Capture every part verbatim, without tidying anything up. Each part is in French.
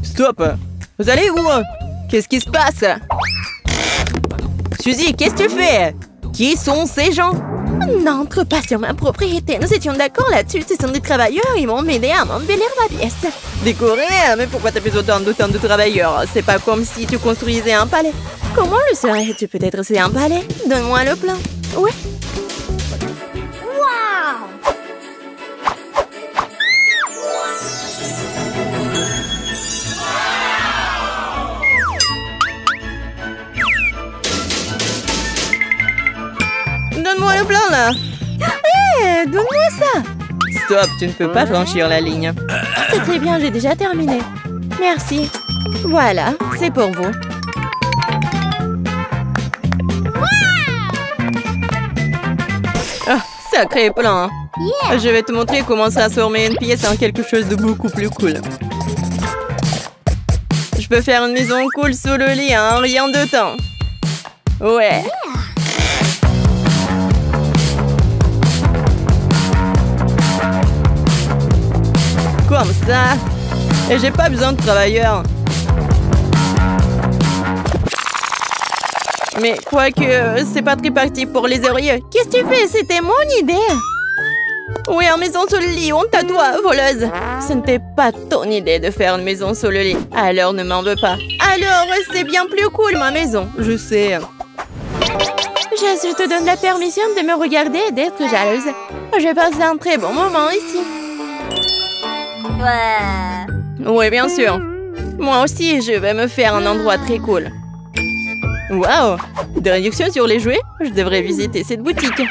Stop! Vous allez où? Qu'est-ce qui se passe? Suzy, qu'est-ce que tu fais? Qui sont ces gens? N'entre pas sur ma propriété. Nous étions d'accord là-dessus. Ce sont des travailleurs. Ils vont m'aider à m'embellir ma pièce. Décorer? Mais pourquoi t'as plus autant d'autant de travailleurs? C'est pas comme si tu construisais un palais. Comment le serais-tu? Peut-être c'est un palais. Donne-moi le plan. Oui. Waouh! Donne-moi le plan, là! Hé, hey, donne-moi ça! Stop, tu ne peux pas franchir la ligne. C'est très bien, j'ai déjà terminé. Merci. Voilà, c'est pour vous. Ah, sacré plan! Yeah. Je vais te montrer comment transformer une pièce en quelque chose de beaucoup plus cool. Je peux faire une maison cool sous le lit en rien de temps. Ouais. Yeah. Comme ça. Et j'ai pas besoin de travailleurs. Mais quoique, c'est pas très pratique pour les oreillers. Qu'est-ce que tu fais? C'était mon idée. Oui, en maison sous le lit, honte à toi, voleuse. Ce n'était pas ton idée de faire une maison sous le lit. Alors ne m'en veux pas. Alors, c'est bien plus cool, ma maison. Je sais. Je te donne la permission de me regarder et d'être jalouse. Je passe un très bon moment ici. Ouais. Oui, bien sûr. Moi aussi, je vais me faire un endroit très cool. Waouh! Des réductions sur les jouets? Je devrais visiter cette boutique.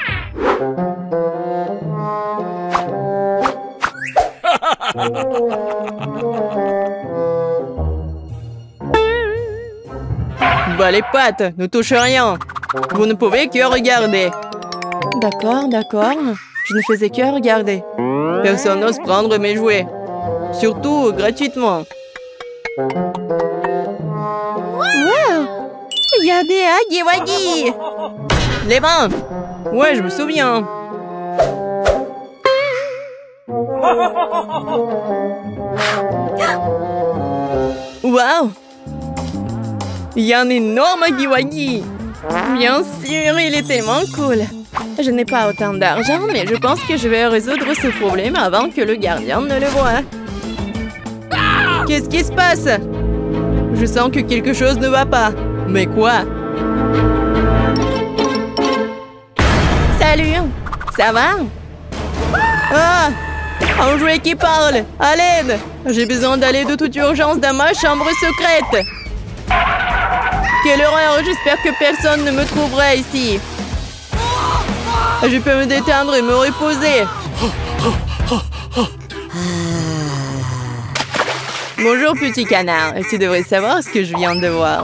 Bah les pattes, ne touche rien. Vous ne pouvez que regarder. D'accord, d'accord. Je ne faisais que regarder. Personne n'ose prendre mes jouets. Surtout gratuitement. Wow! Il y a des Huggy Wuggy! Les mains! Ouais, je me souviens. Waouh! Il y a un énorme Huggy Wuggy! Bien sûr, il est tellement cool. Je n'ai pas autant d'argent, mais je pense que je vais résoudre ce problème avant que le gardien ne le voie. Qu'est-ce qui se passe? Je sens que quelque chose ne va pas. Mais quoi? Salut! Ça va? Ah! Un jouet qui parle! À l'aide! J'ai besoin d'aller de toute urgence dans ma chambre secrète! Quelle horreur! J'espère que personne ne me trouvera ici! Je peux me détendre et me reposer! Bonjour, petit canard. Tu devrais savoir ce que je viens de voir.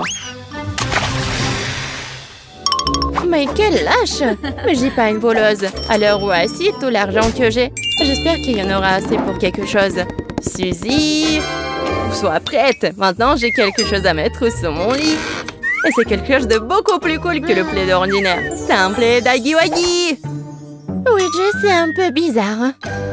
Mais quelle lâche! Mais j'ai pas une voleuse. À l'heure où assis tout l'argent que j'ai. J'espère qu'il y en aura assez pour quelque chose. Suzy, sois prête. Maintenant, j'ai quelque chose à mettre sous mon lit. Et c'est quelque chose de beaucoup plus cool que le plaid ordinaire. C'est un plaid d'Huggy Wuggy. Oui, je sais, un peu bizarre.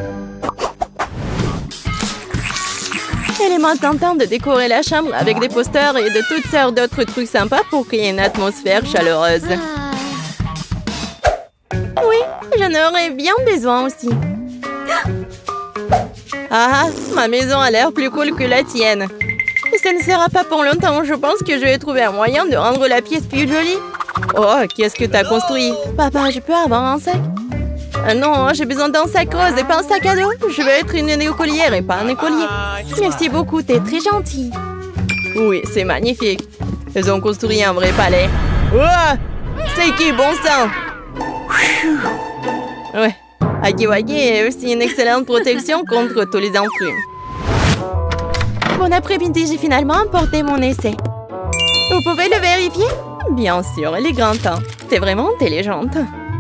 Il est maintenant temps de décorer la chambre avec des posters et de toutes sortes d'autres trucs sympas pour créer une atmosphère chaleureuse. Oui, j'en aurais bien besoin aussi. Ah, ma maison a l'air plus cool que la tienne. Ça ne sera pas pour longtemps. Je pense que je vais trouver un moyen de rendre la pièce plus jolie. Oh, qu'est-ce que t'as construit? Papa, je peux avoir un sac? Ah non, j'ai besoin d'un sac rose et pas un sac à dos. Je veux être une écolière et pas un écolier. Merci beaucoup, t'es très gentille. Oui, c'est magnifique. Ils ont construit un vrai palais. Oh, c'est qui, bon sang? Ouais, Huggy Wuggy est aussi une excellente protection contre tous les intrus. Bon après-midi, j'ai finalement emporté mon essai. Vous pouvez le vérifier? Bien sûr, il est grand temps. T'es vraiment intelligente.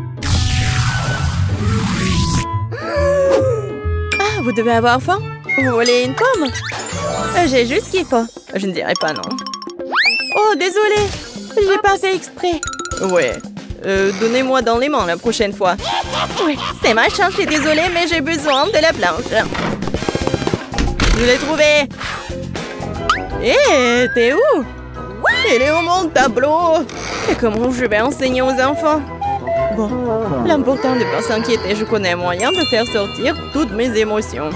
Ah, vous devez avoir faim? Vous voulez une pomme? J'ai juste ce qu'il faut. Je ne dirais pas non. Oh, désolé. J'ai pas fait exprès. Ouais. Euh, donnez-moi dans les mains la prochaine fois. Oui, c'est ma chance, je suis désolée, mais j'ai besoin de la planche. Je l'ai trouvé. Hé, hey, t'es où? Il est où mon tableau? Et comment je vais enseigner aux enfants? Bon, l'important de ne pas s'inquiéter, je connais un moyen de faire sortir toutes mes émotions.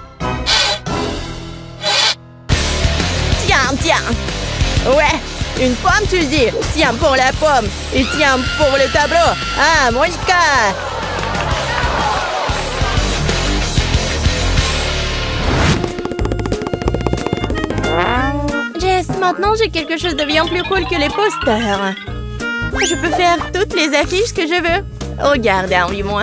Tiens, tiens! Ouais, une pomme tu dis? Tiens pour la pomme et tiens pour le tableau. Ah, Monica! Jess, maintenant j'ai quelque chose de bien plus cool que les posters. Je peux faire toutes les affiches que je veux. Regarde, envie-moi.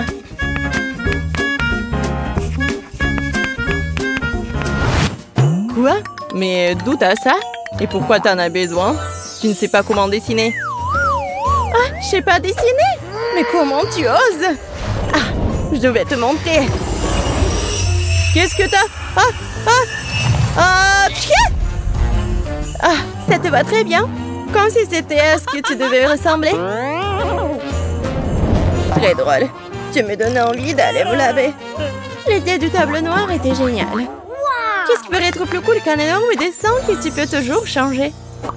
Quoi? Mais d'où t'as ça? Et pourquoi t'en as besoin? Tu ne sais pas comment dessiner? Ah, je sais pas dessiner? Mais comment tu oses? Ah, je vais te montrer. Qu'est-ce que t'as? Ah, ah, ah, pfiou! Ah, ça te va très bien. Comme si c'était à ce que tu devais ressembler. Très drôle. Tu me donnes envie d'aller me laver. L'idée du tableau noir était géniale. Qu'est-ce qui pourrait être plus cool qu'un énorme dessin que tu peux toujours changer?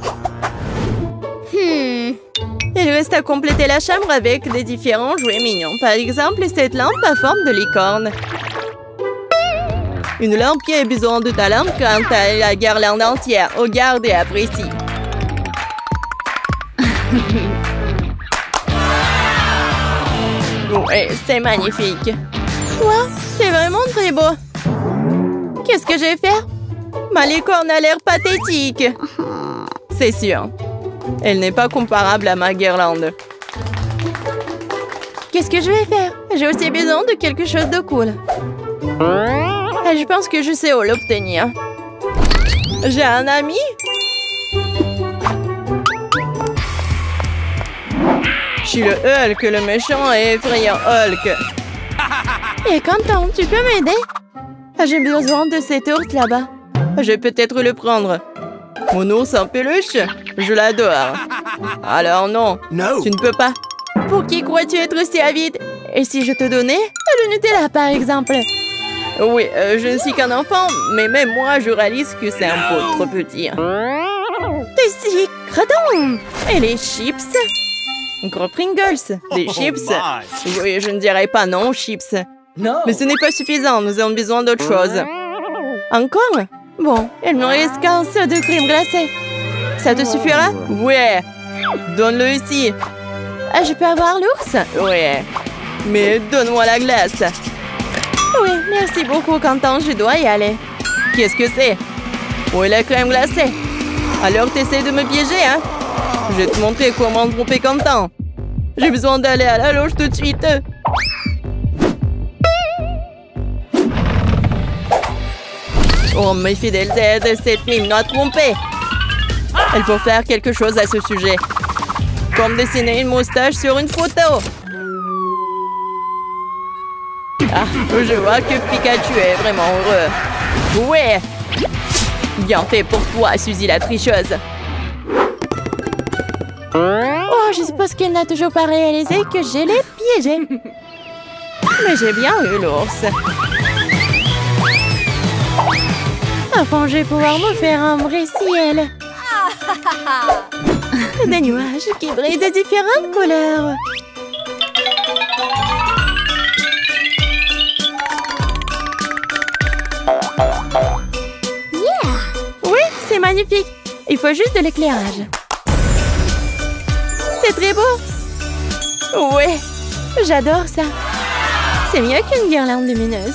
Hmm. Il reste à compléter la chambre avec des différents jouets mignons. Par exemple, cette lampe à forme de licorne. Une lampe qui a besoin de ta lampe quand t'as la guirlande entière. Regarde et apprécie. Ouais, c'est magnifique. Wow, c'est vraiment très beau. Qu'est-ce que je vais faire? Ma licorne a l'air pathétique. C'est sûr. Elle n'est pas comparable à ma guirlande. Qu'est-ce que je vais faire? J'ai aussi besoin de quelque chose de cool. Et je pense que je sais où l'obtenir. J'ai un ami? Je suis le Hulk, le méchant et effrayant Hulk. Et Quentin, tu peux m'aider? J'ai besoin de cet ours là-bas. Je vais peut-être le prendre. Mon ours en peluche? Je l'adore. Alors non, no. Tu ne peux pas. Pour qui crois-tu être si avide? Et si je te donnais le Nutella, par exemple? Oui, euh, je ne suis qu'un enfant, mais même moi, je réalise que c'est un peu trop petit. T'es si craton! Et les chips? Gros Pringles, des chips? Oui, je ne dirais pas non, chips. No. Mais ce n'est pas suffisant, nous avons besoin d'autre chose. Encore? Bon, il me reste qu'un seul de crème glacée. Ça te suffira? Ouais. Donne-le ici. Ah, je peux avoir l'ours? Ouais. Mais donne-moi la glace. Oui, merci beaucoup, Quentin, je dois y aller. Qu'est-ce que c'est? Où est la crème glacée? Alors t'essaies de me piéger, hein? Je vais te montrer comment tromper Quentin. J'ai besoin d'aller à la loge tout de suite. Oh, mes fidèles aides, cette fille m'a trompé. Il faut faire quelque chose à ce sujet. Comme dessiner une moustache sur une photo. Ah, je vois que Pikachu est vraiment heureux. Ouais. Bien fait pour toi, Suzy la tricheuse. Oh, je suppose qu'elle n'a toujours pas réalisé que je l'ai piégé. Mais j'ai bien eu l'ours. Enfin, je vais pouvoir me faire un vrai ciel. Des nuages qui brillent de différentes couleurs. Yeah! Oui, c'est magnifique. Il faut juste de l'éclairage. C'est très beau. Ouais, j'adore ça. C'est mieux qu'une guirlande lumineuse.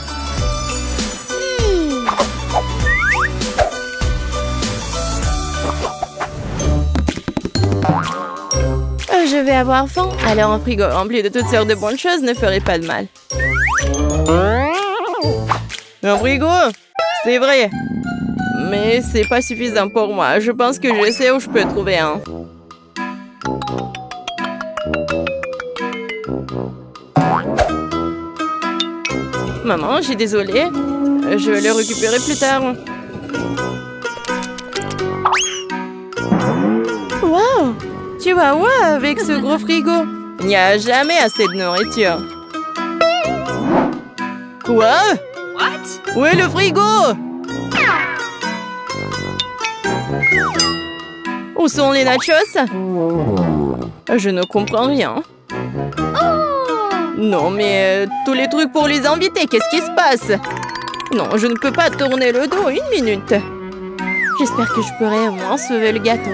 Je vais avoir faim, alors un frigo rempli de toutes sortes de bonnes choses ne ferait pas de mal. Un frigo? C'est vrai. Mais c'est pas suffisant pour moi. Je pense que je sais où je peux trouver un. Maman, je suis désolée. Je vais le récupérer plus tard. Wow! Tu vas où avec ce gros frigo? Il n'y a jamais assez de nourriture. Quoi? What? Où est le frigo? Où sont les nachos? Je ne comprends rien. Non, mais euh, tous les trucs pour les invités, qu'est-ce qui se passe? Non, je ne peux pas tourner le dos une minute. J'espère que je pourrai au moins sauver le gâteau.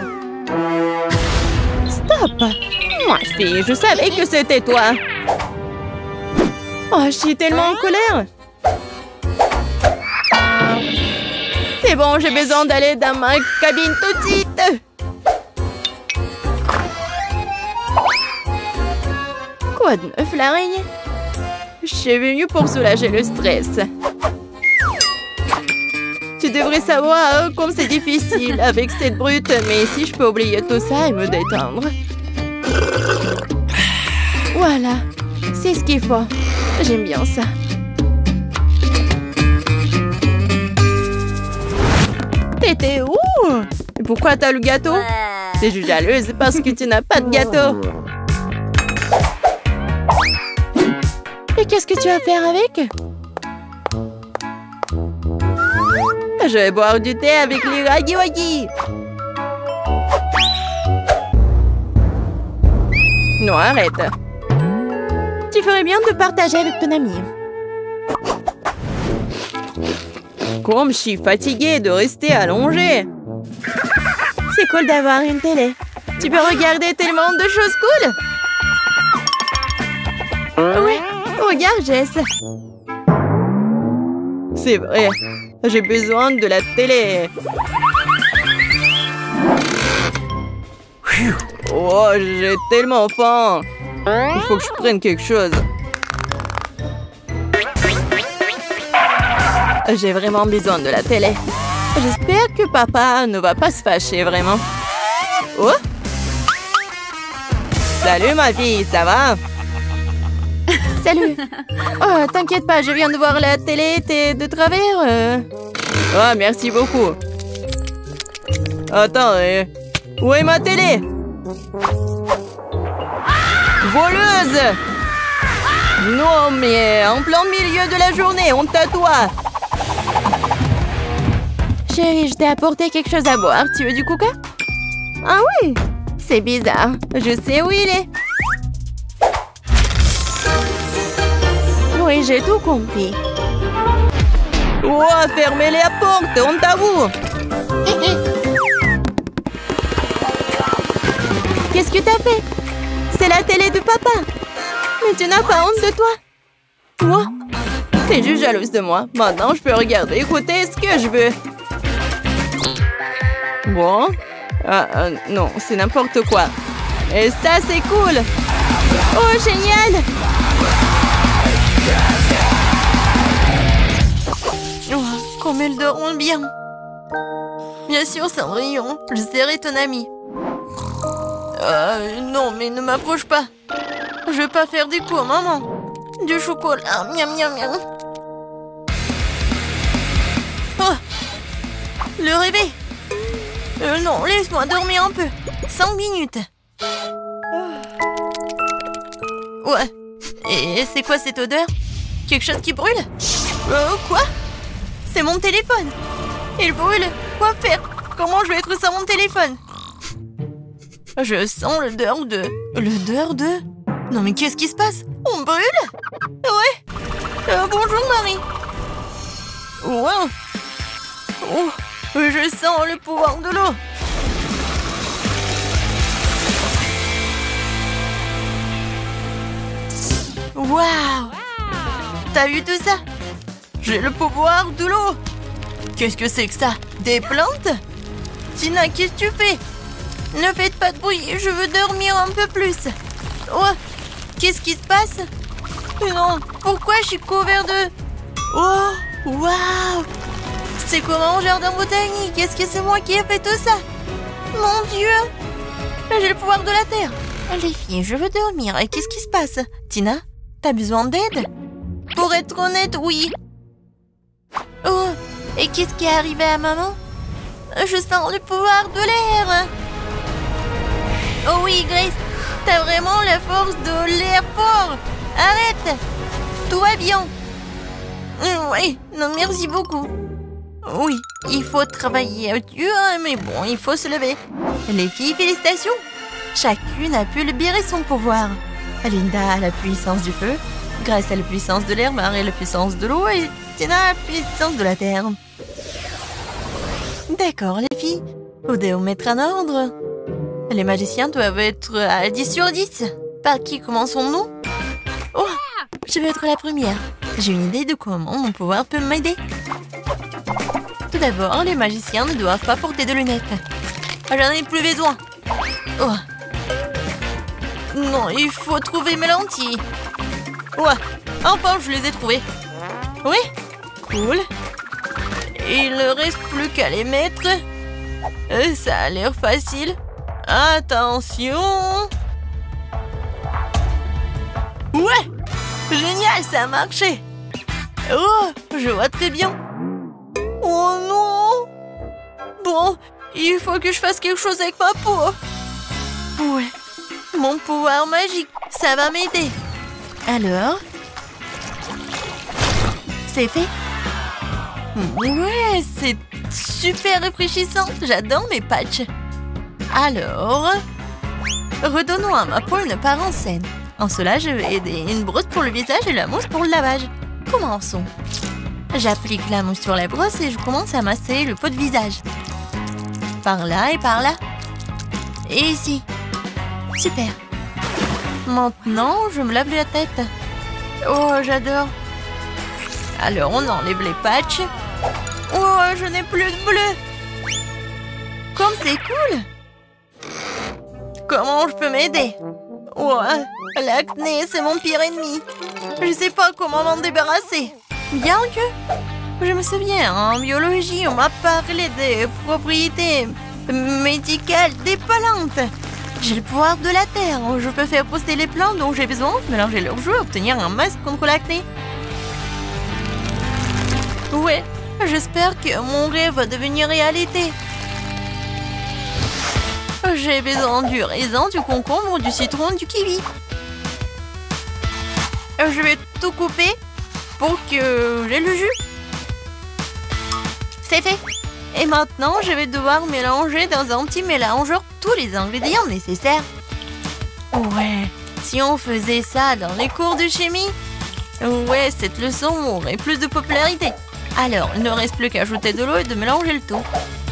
Stop! Moi, fille, je savais que c'était toi. Oh, je suis tellement en colère. C'est bon, j'ai besoin d'aller dans ma cabine tout de suite. Quoi de neuf, l'araignée? Je suis venue pour soulager le stress. Tu devrais savoir comme c'est difficile avec cette brute, mais si je peux oublier tout ça et me détendre. Voilà, c'est ce qu'il faut. J'aime bien ça. T'étais où? Pourquoi t'as le gâteau? T'es juste jalouse parce que tu n'as pas de gâteau. Et qu'est-ce que tu vas faire avec? Je vais boire du thé avec les Waggy Waggy. Non, arrête. Tu ferais bien de partager avec ton ami. Comme je suis fatiguée de rester allongée. C'est cool d'avoir une télé. Tu peux regarder tellement de choses cool. Oui, regarde Jess. C'est vrai, j'ai besoin de la télé. Oh, j'ai tellement faim. Il faut que je prenne quelque chose. J'ai vraiment besoin de la télé. J'espère que papa ne va pas se fâcher vraiment. Oh! Salut ma fille, ça va? Salut. Oh, t'inquiète pas, je viens de voir la télé, t'es de travers. Euh... Oh, merci beaucoup. Attends, euh... où est ma télé? Voleuse! Non, mais en plein milieu de la journée, honte à toi! Chérie, je t'ai apporté quelque chose à boire. Tu veux du coca? Ah oui? C'est bizarre. Je sais où il est. Oui, j'ai tout compris. Oh, fermez la porte, honte à vous! Qu'est-ce que t'as fait? C'est la télé de papa. Mais tu n'as pas honte de toi? Moi? T'es juste jalouse de moi. Maintenant, je peux regarder, écouter ce que je veux. Bon. Ah, euh, non, c'est n'importe quoi. Et ça, c'est cool. Oh, génial! Oh, comme elles dorment bien. Bien sûr, Cendrillon. Je serai ton ami. Euh, non, mais ne m'approche pas. Je veux pas faire des coups, maman. Du chocolat, miam miam miam. Oh, le réveil. Euh, non, laisse-moi dormir un peu. Cinq minutes. Ouais. Et c'est quoi cette odeur? Quelque chose qui brûle? Euh, quoi? C'est mon téléphone. Il brûle. Quoi faire? Comment je vais être sans mon téléphone? Je sens l'odeur de... L'odeur de... Non mais qu'est-ce qui se passe? On brûle? Ouais. Euh, bonjour Marie. Wow. Oh, je sens le pouvoir de l'eau. Waouh. T'as vu tout ça? J'ai le pouvoir de l'eau. Qu'est-ce que c'est que ça? Des plantes? Tina, qu'est-ce que tu fais? Ne faites pas de bruit, je veux dormir un peu plus. Oh, qu'est-ce qui se passe? Non, pourquoi je suis couvert de... Oh, waouh! C'est comme un jardin botanique. Est-ce que c'est moi qui ai fait tout ça? Mon Dieu! J'ai le pouvoir de la terre. Les filles, je veux dormir. Et qu'est-ce qui se passe? Tina, t'as besoin d'aide? Pour être honnête, oui. Oh, et qu'est-ce qui est arrivé à maman? Je sens le pouvoir de l'air. Oh oui, Grace, t'as vraiment la force de l'air fort. Arrête. Tout va bien. Oui, non, merci beaucoup. Oui, il faut travailler dur, mais bon, il faut se lever. Les filles, félicitations. Chacune a pu libérer son pouvoir. Linda a la puissance du feu, Grace a la puissance de l'air, Marie a la puissance de l'eau et Tina a la puissance de la terre. D'accord, les filles. Vous devez vous mettre en ordre. Les magiciens doivent être à dix sur dix. Par qui commençons-nous? Oh, je vais être la première. J'ai une idée de comment mon pouvoir peut m'aider. Tout d'abord, les magiciens ne doivent pas porter de lunettes. J'en ai plus besoin. Oh. Non, il faut trouver mes lentilles. Ouais, enfin, je les ai trouvées. Oui, cool. Il ne reste plus qu'à les mettre. Euh, ça a l'air facile. Attention. Ouais, génial, ça a marché. Oh, je vois très bien. Oh non. Bon, il faut que je fasse quelque chose avec ma peau. Ouais, mon pouvoir magique, ça va m'aider. Alors, c'est fait. Ouais, c'est super rafraîchissant. J'adore mes patchs. Alors, redonnons à ma peau une apparence saine. En cela, je vais aider une brosse pour le visage et la mousse pour le lavage. Commençons. J'applique la mousse sur la brosse et je commence à masser le pot de visage. Par là et par là. Et ici. Super. Maintenant, je me lave la tête. Oh, j'adore. Alors, on enlève les patchs. Oh, je n'ai plus de bleu. Comme c'est cool. Comment je peux m'aider? Oh, l'acné, c'est mon pire ennemi. Je sais pas comment m'en débarrasser. Bien que, je me souviens, en biologie, on m'a parlé des propriétés médicales des plantes. J'ai le pouvoir de la terre. Je peux faire pousser les plantes dont j'ai besoin, mélanger leurs jus et obtenir un masque contre l'acné. Ouais, j'espère que mon rêve va devenir réalité. J'ai besoin du raisin, du concombre, du citron, du kiwi. Je vais tout couper pour que j'ai le jus. C'est fait. Et maintenant, je vais devoir mélanger dans un petit mélangeur tous les ingrédients nécessaires. Ouais, si on faisait ça dans les cours de chimie, ouais, cette leçon aurait plus de popularité. Alors, il ne reste plus qu'à ajouter de l'eau et de mélanger le tout.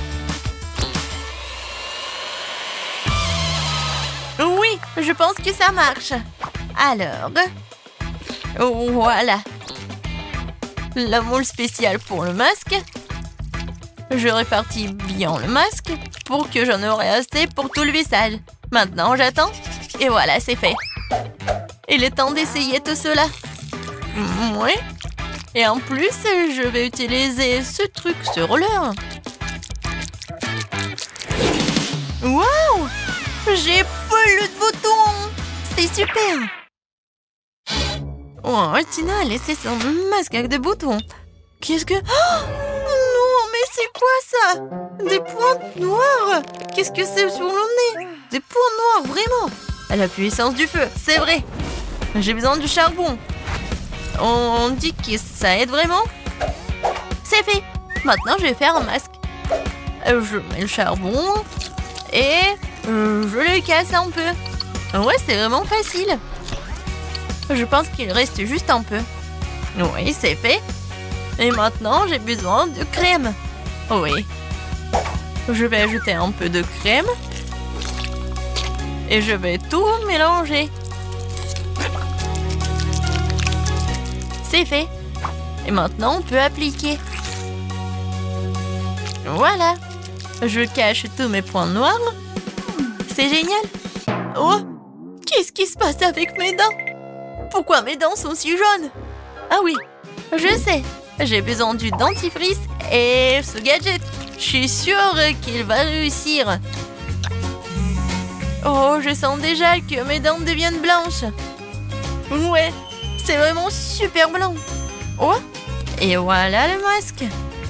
Oui, je pense que ça marche. Alors, voilà. La moule spéciale pour le masque. Je répartis bien le masque pour que j'en aurai assez pour tout le visage. Maintenant, j'attends. Et voilà, c'est fait. Il est temps d'essayer tout cela. Oui. Et en plus, je vais utiliser ce truc, ce roller. Waouh! J'ai plus de boutons! C'est super! Oh, Tina a laissé son masque avec des boutons. Qu'est-ce que... Oh non, mais c'est quoi ça? Des pointes noires? Qu'est-ce que c'est sur le nez? Des points noirs, vraiment? À la puissance du feu, c'est vrai. J'ai besoin du charbon. On dit que ça aide vraiment. C'est fait. Maintenant, je vais faire un masque. Je mets le charbon et je le casse un peu. Ouais, c'est vraiment facile. Je pense qu'il reste juste un peu. Oui, c'est fait. Et maintenant, j'ai besoin de crème. Oui. Je vais ajouter un peu de crème. Et je vais tout mélanger. C'est fait. Et maintenant, on peut appliquer. Voilà. Je cache tous mes points noirs. C'est génial. Oh, qu'est-ce qui se passe avec mes dents? Pourquoi mes dents sont si jaunes? Ah oui, je sais. J'ai besoin du dentifrice et ce gadget. Je suis sûre qu'il va réussir. Oh, je sens déjà que mes dents deviennent blanches. Ouais, c'est vraiment super blanc. Oh, et voilà le masque.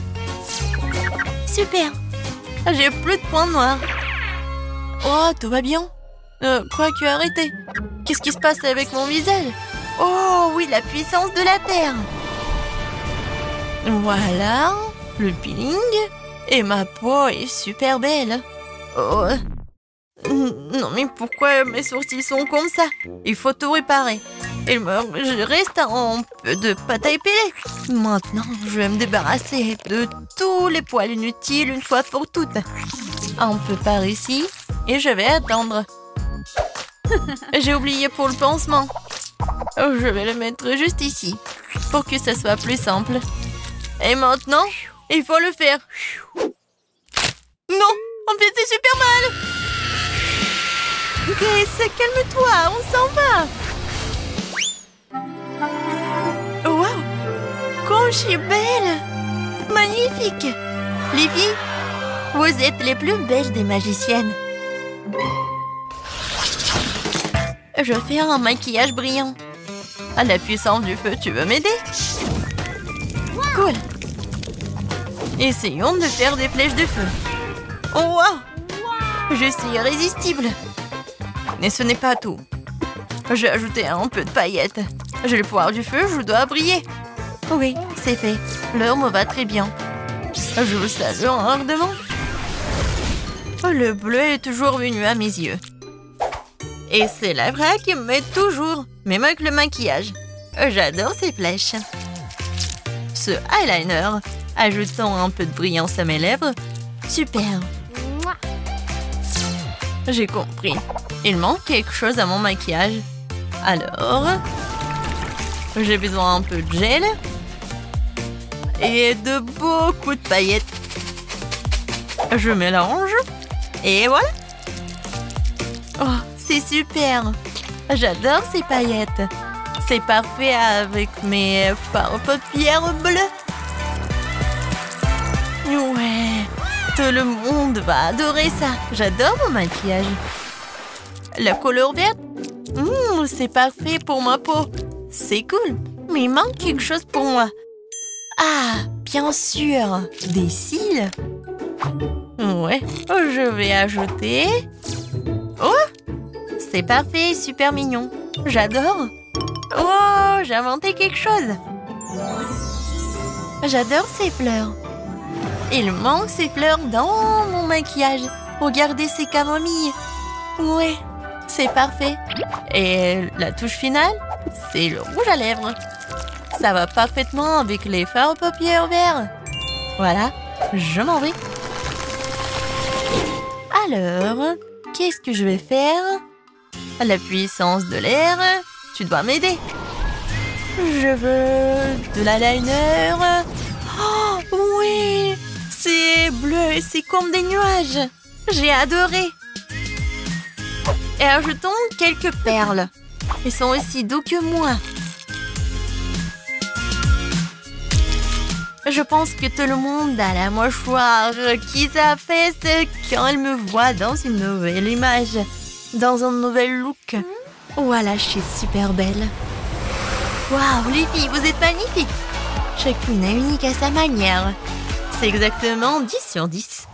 Super. J'ai plus de points noirs. Oh, tout va bien. Euh, quoi que arrêtez. Qu'est-ce qui se passe avec mon visage? Oh oui, la puissance de la terre. Voilà. le peeling et ma peau est super belle. Oh. Non mais pourquoi mes sourcils sont comme ça? Il faut tout réparer. Il me reste un peu de pâte à épiler. Maintenant, je vais me débarrasser de tous les poils inutiles une fois pour toutes. Un peu par ici et je vais attendre. J'ai oublié pour le pansement. Je vais le mettre juste ici pour que ça soit plus simple. Et maintenant, il faut le faire. Non, en fait c'est super mal. Grace, calme-toi, on s'en va. Wow, comme je suis belle. Magnifique. Les filles, vous êtes les plus belles des magiciennes. Je fais un maquillage brillant. À la puissance du feu, tu veux m'aider? Cool. Essayons de faire des flèches de feu. Oh wow! Je suis irrésistible. Mais ce n'est pas tout. J'ai ajouté un peu de paillettes. J'ai le pouvoir du feu, je dois briller. Oui, c'est fait. L'heure me va très bien. Je vous salue ardemment. Le bleu est toujours venu à mes yeux. Et c'est la vraie qui me met toujours, même avec le maquillage. J'adore ces flèches. Ce eyeliner, ajoutant un peu de brillance à mes lèvres. Super. J'ai compris. Il manque quelque chose à mon maquillage. Alors, j'ai besoin un peu de gel et de beaucoup de paillettes. Je mélange et voilà. Oh, c'est super. J'adore ces paillettes. C'est parfait avec mes fards paupières bleues. Ouais, tout le monde va adorer ça. J'adore mon maquillage. La couleur verte, mmh, c'est parfait pour ma peau. C'est cool, mais il manque quelque chose pour moi. Ah, bien sûr, des cils. Ouais, je vais ajouter... Oh, c'est parfait, super mignon. J'adore. Oh, j'ai inventé quelque chose. J'adore ces fleurs. Il manque ces fleurs dans mon maquillage. Regardez ces camomilles. Ouais, c'est parfait. Et la touche finale, c'est le rouge à lèvres. Ça va parfaitement avec les fards aux paupières verts. Voilà, je m'en vais. Alors, qu'est-ce que je vais faire? À la puissance de l'air, tu dois m'aider. Je veux de l'eyeliner. Oh, oui, c'est bleu, c'est comme des nuages. J'ai adoré. Et ajoutons quelques perles. Ils sont aussi doux que moi. Je pense que tout le monde a la mâchoire qui s'affaisse quand elle me voit dans une nouvelle image, dans un nouvel look. Voilà, je suis super belle. Waouh, les filles, vous êtes magnifiques. Chacune est unique à sa manière. C'est exactement dix sur dix.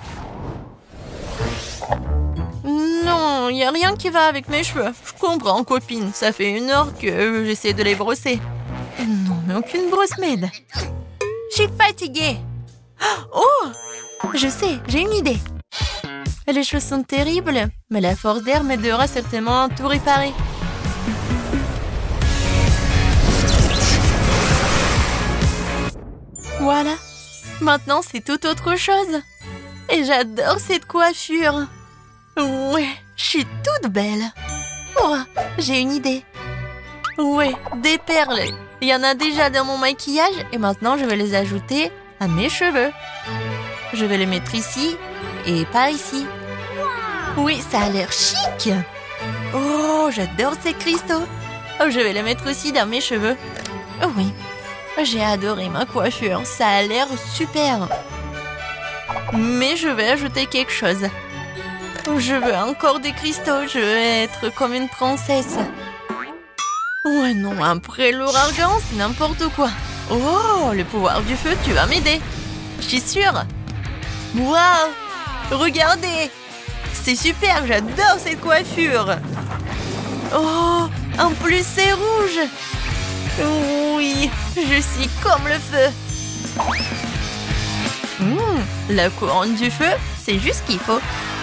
Non, il n'y a rien qui va avec mes cheveux. Je comprends, copine. Ça fait une heure que j'essaie de les brosser. Non, mais aucune brosse m'aide. Je suis fatiguée. Oh, je sais, j'ai une idée. Les cheveux sont terribles, mais la force d'air m'aidera certainement à tout réparer. Voilà. Maintenant, c'est tout autre chose. Et j'adore cette coiffure. Ouais, je suis toute belle. Oh, j'ai une idée. Ouais, des perles. Il y en a déjà dans mon maquillage et maintenant je vais les ajouter à mes cheveux. Je vais les mettre ici et par ici. Oui, ça a l'air chic. Oh, j'adore ces cristaux. Oh, je vais les mettre aussi dans mes cheveux. Oh oui, j'ai adoré ma coiffure. Ça a l'air super. Mais je vais ajouter quelque chose. Je veux encore des cristaux. Je veux être comme une princesse. Ouais, non, après l'ouragan, c'est n'importe quoi. Oh, le pouvoir du feu, tu vas m'aider. Je suis sûre. Waouh, regardez. C'est super, j'adore cette coiffure. Oh, en plus, c'est rouge. Oui, je suis comme le feu. Mmh, la couronne du feu, c'est juste ce qu'il faut.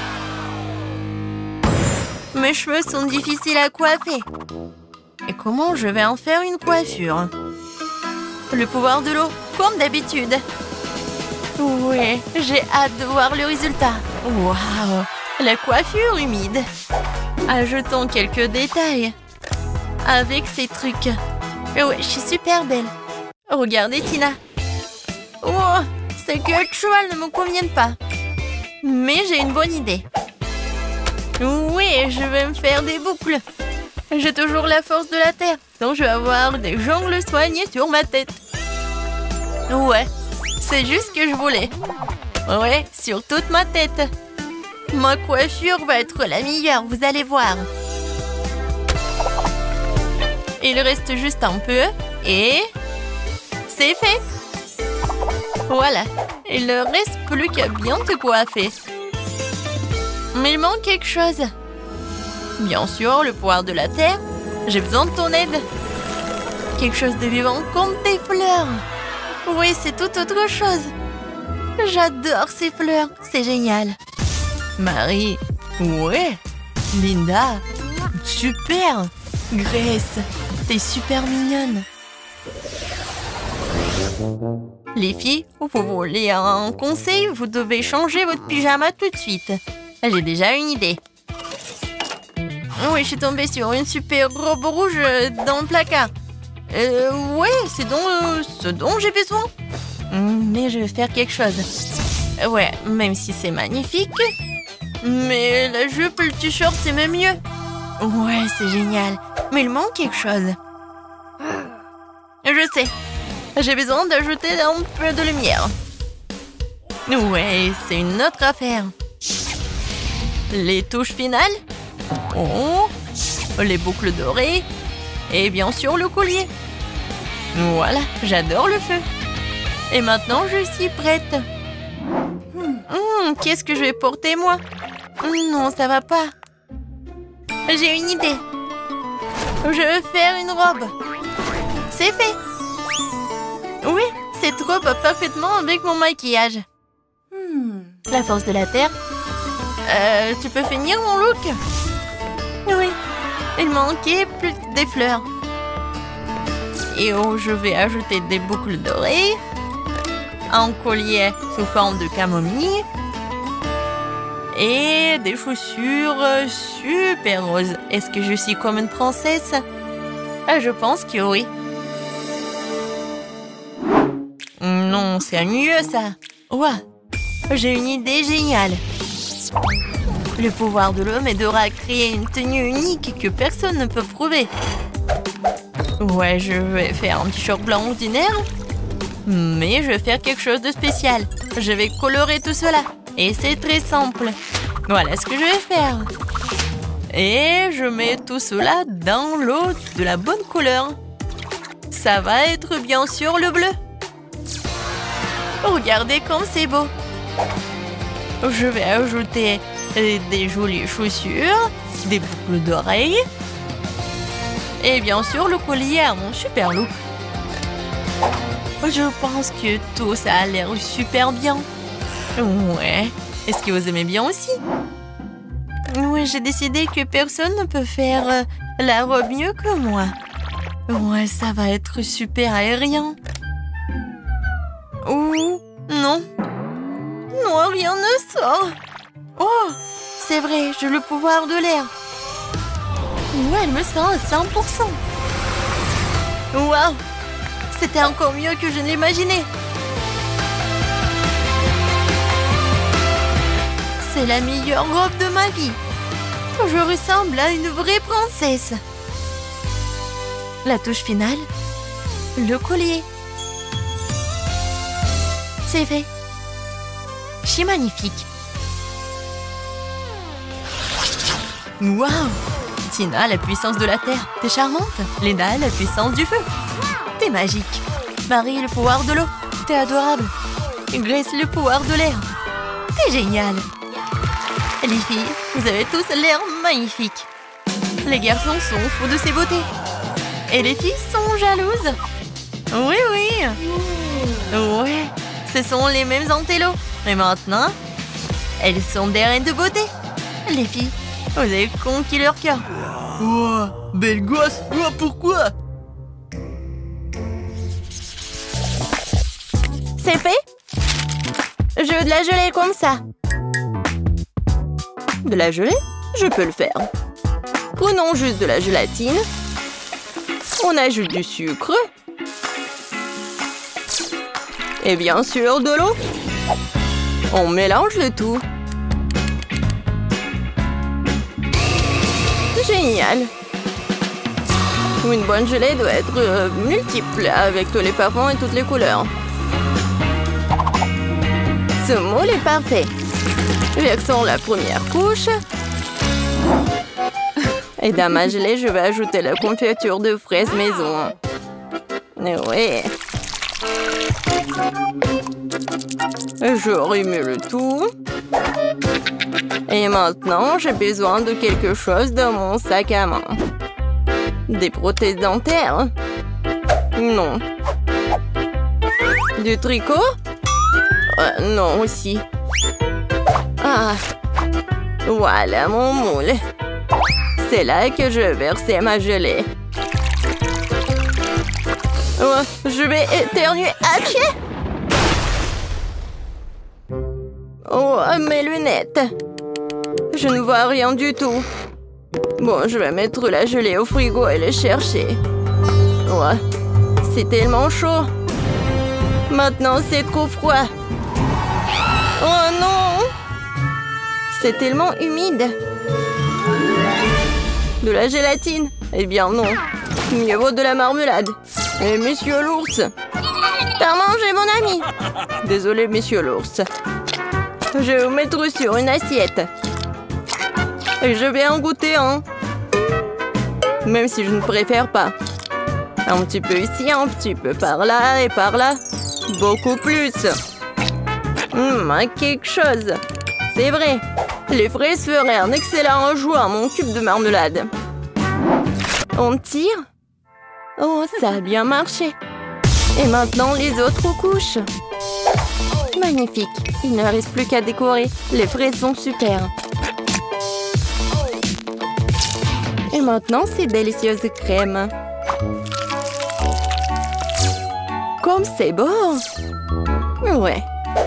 Mes cheveux sont difficiles à coiffer. Et comment je vais en faire une coiffure? Le pouvoir de l'eau, comme d'habitude. Ouais, j'ai hâte de voir le résultat. Waouh, la coiffure humide. Ajoutons quelques détails. Avec ces trucs. Ouais, je suis super belle. Regardez Tina. Oh, ces queues de cheval ne me conviennent pas. Mais j'ai une bonne idée. Oui, je vais me faire des boucles. J'ai toujours la force de la terre, donc je vais avoir des jongles soignés sur ma tête. Ouais, c'est juste ce que je voulais. Ouais, sur toute ma tête. Ma coiffure va être la meilleure, vous allez voir. Il reste juste un peu et c'est fait. Voilà, il ne reste plus qu'à bien te coiffer. Mais il manque quelque chose. Bien sûr, le pouvoir de la terre. J'ai besoin de ton aide. Quelque chose de vivant comme des fleurs. Oui, c'est tout autre chose. J'adore ces fleurs, c'est génial. Marie, ouais. Linda, super. Grace, t'es super mignonne. Les filles, vous voulez un conseil? Vous devez changer votre pyjama tout de suite. J'ai déjà une idée. Oui, je suis tombée sur une super robe rouge dans le placard. Euh, ouais, c'est donc euh, ce dont j'ai besoin. Mais je vais faire quelque chose. Ouais, même si c'est magnifique. Mais la jupe, le t-shirt, c'est même mieux. Ouais, c'est génial. Mais il manque quelque chose. Je sais. J'ai besoin d'ajouter un peu de lumière. Ouais, c'est une autre affaire. Les touches finales. Oh, les boucles dorées. Et bien sûr le collier. Voilà, j'adore le feu. Et maintenant, je suis prête. Hum, qu'est-ce que je vais porter, moi? Non, ça va pas. J'ai une idée. Je vais faire une robe. C'est fait. Oui, cette robe va parfaitement avec mon maquillage. Hmm. La force de la terre. Euh, tu peux finir mon look? Oui, il manquait plus que des fleurs. Et oh, je vais ajouter des boucles dorées. Un collier sous forme de camomille. Et des chaussures super roses. Est-ce que je suis comme une princesse? Ah, je pense que oui. Non, c'est mieux ça. Ouah, j'ai une idée géniale. Le pouvoir de l'homme m'aidera à créer une tenue unique que personne ne peut prouver. Ouais, je vais faire un t-shirt blanc ordinaire. Mais je vais faire quelque chose de spécial. Je vais colorer tout cela. Et c'est très simple. Voilà ce que je vais faire. Et je mets tout cela dans l'eau de la bonne couleur. Ça va être bien sûr le bleu. Regardez comme c'est beau. Je vais ajouter des jolies chaussures, des boucles d'oreilles. Et bien sûr le collier à mon super look. Je pense que tout ça a l'air super bien. Ouais. Est-ce que vous aimez bien aussi? Oui, j'ai décidé que personne ne peut faire euh, la robe mieux que moi. Ouais, ça va être super aérien. Ouh, non. Non, rien ne sort. Oh, c'est vrai, j'ai le pouvoir de l'air. Ouais, elle me sent à cent pour cent. Waouh, c'était encore mieux que je ne l'imaginais. C'est la meilleure robe de ma vie. Je ressemble à une vraie princesse. La touche finale, le collier. C'est fait. Je suis magnifique. Waouh! Tina, la puissance de la terre. T'es charmante. Linda, la puissance du feu. T'es magique. Marie, le pouvoir de l'eau. T'es adorable. Grace, le pouvoir de l'air. T'es génial. Les filles, vous avez tous l'air magnifiques. Les garçons sont fous de ces beautés. Et les filles sont jalouses. Oui, oui. Ouais, Ce sont les mêmes antellos. Et maintenant, elles sont des reines de beauté. Les filles, vous avez conquis leur cœur. Oh, belle gosse. Oh, pourquoi? C'est fait? Je veux de la gelée comme ça. De la gelée? Je peux le faire. Prenons juste de la gélatine. On ajoute du sucre. Et bien sûr, de l'eau. On mélange le tout. Génial. Une bonne gelée doit être euh, multiple, avec tous les parfums et toutes les couleurs. Ce moule est parfait. Versons la première couche. Et dans ma gelée, je vais ajouter la confiture de fraises maison. Oui. Je remue le tout. Et maintenant, j'ai besoin de quelque chose dans mon sac à main. Des prothèses dentaires? Non. Du tricot? Euh, non aussi. Ah. Voilà mon moule. C'est là que je vais verser ma gelée. Oh, je vais éternuer. Achille! Oh, mes lunettes. Je ne vois rien du tout. Bon, je vais mettre la gelée au frigo et les chercher. Oh, c'est tellement chaud. Maintenant, c'est trop froid. Oh non! C'est tellement humide. De la gélatine? Eh bien non. Mieux vaut de la marmelade. Et monsieur l'ours. T'as mangé mon ami. Désolé, monsieur l'ours. Je vais vous mettre sur une assiette. Et je vais en goûter un. Même si je ne préfère pas. Un petit peu ici, un petit peu par là et par là. Beaucoup plus. Hum, quelque chose. C'est vrai. Les fraises feraient un excellent ajout à mon cube de marmelade. On tire? Oh, ça a bien marché. Et maintenant, les autres couches. Magnifique. Il ne reste plus qu'à décorer. Les fraises sont super. Et maintenant, ces délicieuses crèmes. Comme c'est beau! Ouais.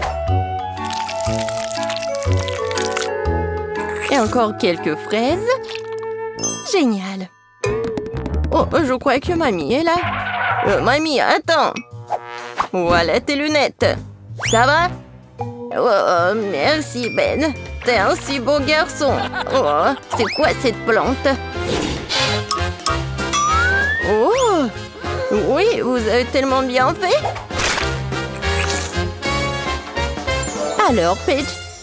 Et encore quelques fraises. Génial. Oh, je crois que mamie est là. Euh, mamie, attends. Voilà tes lunettes. Ça va? Oh, merci Ben. T'es un si beau garçon. Oh, c'est quoi cette plante? Oh! Oui, vous avez tellement bien fait. Alors, Paige.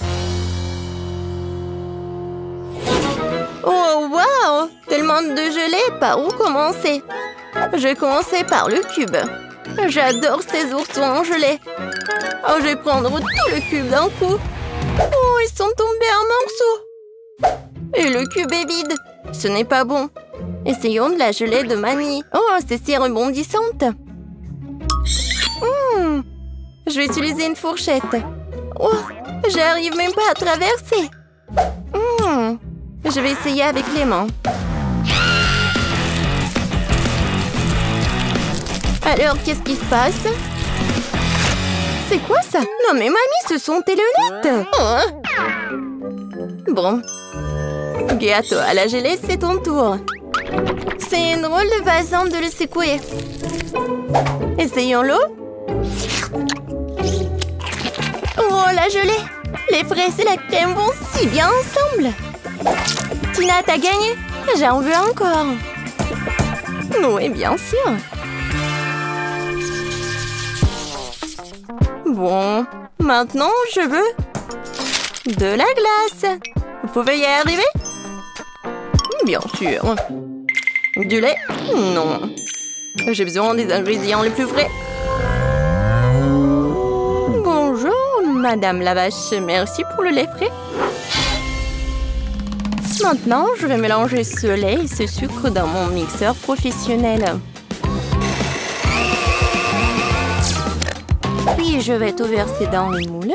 Oh, wow! Tellement de gelée, par où commencer? Je vais commencer par le cube. J'adore ces oursons en gelée. Oh, je vais prendre tout le cube d'un coup. Oh, ils sont tombés en morceaux. Et le cube est vide. Ce n'est pas bon. Essayons de la gelée de mamie. Oh, c'est si rebondissante. Mmh. Je vais utiliser une fourchette. Oh, j'arrive même pas à traverser. Mmh. Je vais essayer avec les mains. Alors, qu'est-ce qui se passe? C'est quoi ça? Non mais mamie, ce sont tes lunettes. Oh. Bon. Gâteau à la gelée, c'est ton tour. C'est une drôle de façon de le secouer. Essayons-le. Oh, la gelée! Les fraises et la crème vont si bien ensemble. Tina, t'as gagné? J'en veux encore. Oui, bien sûr. Bon, maintenant, je veux de la glace. Vous pouvez y arriver? Bien sûr. Du lait? Non. J'ai besoin des ingrédients les plus frais. Bonjour, Madame la vache. Merci pour le lait frais. Maintenant, je vais mélanger ce lait et ce sucre dans mon mixeur professionnel. Puis Puis je vais tout verser dans le moule.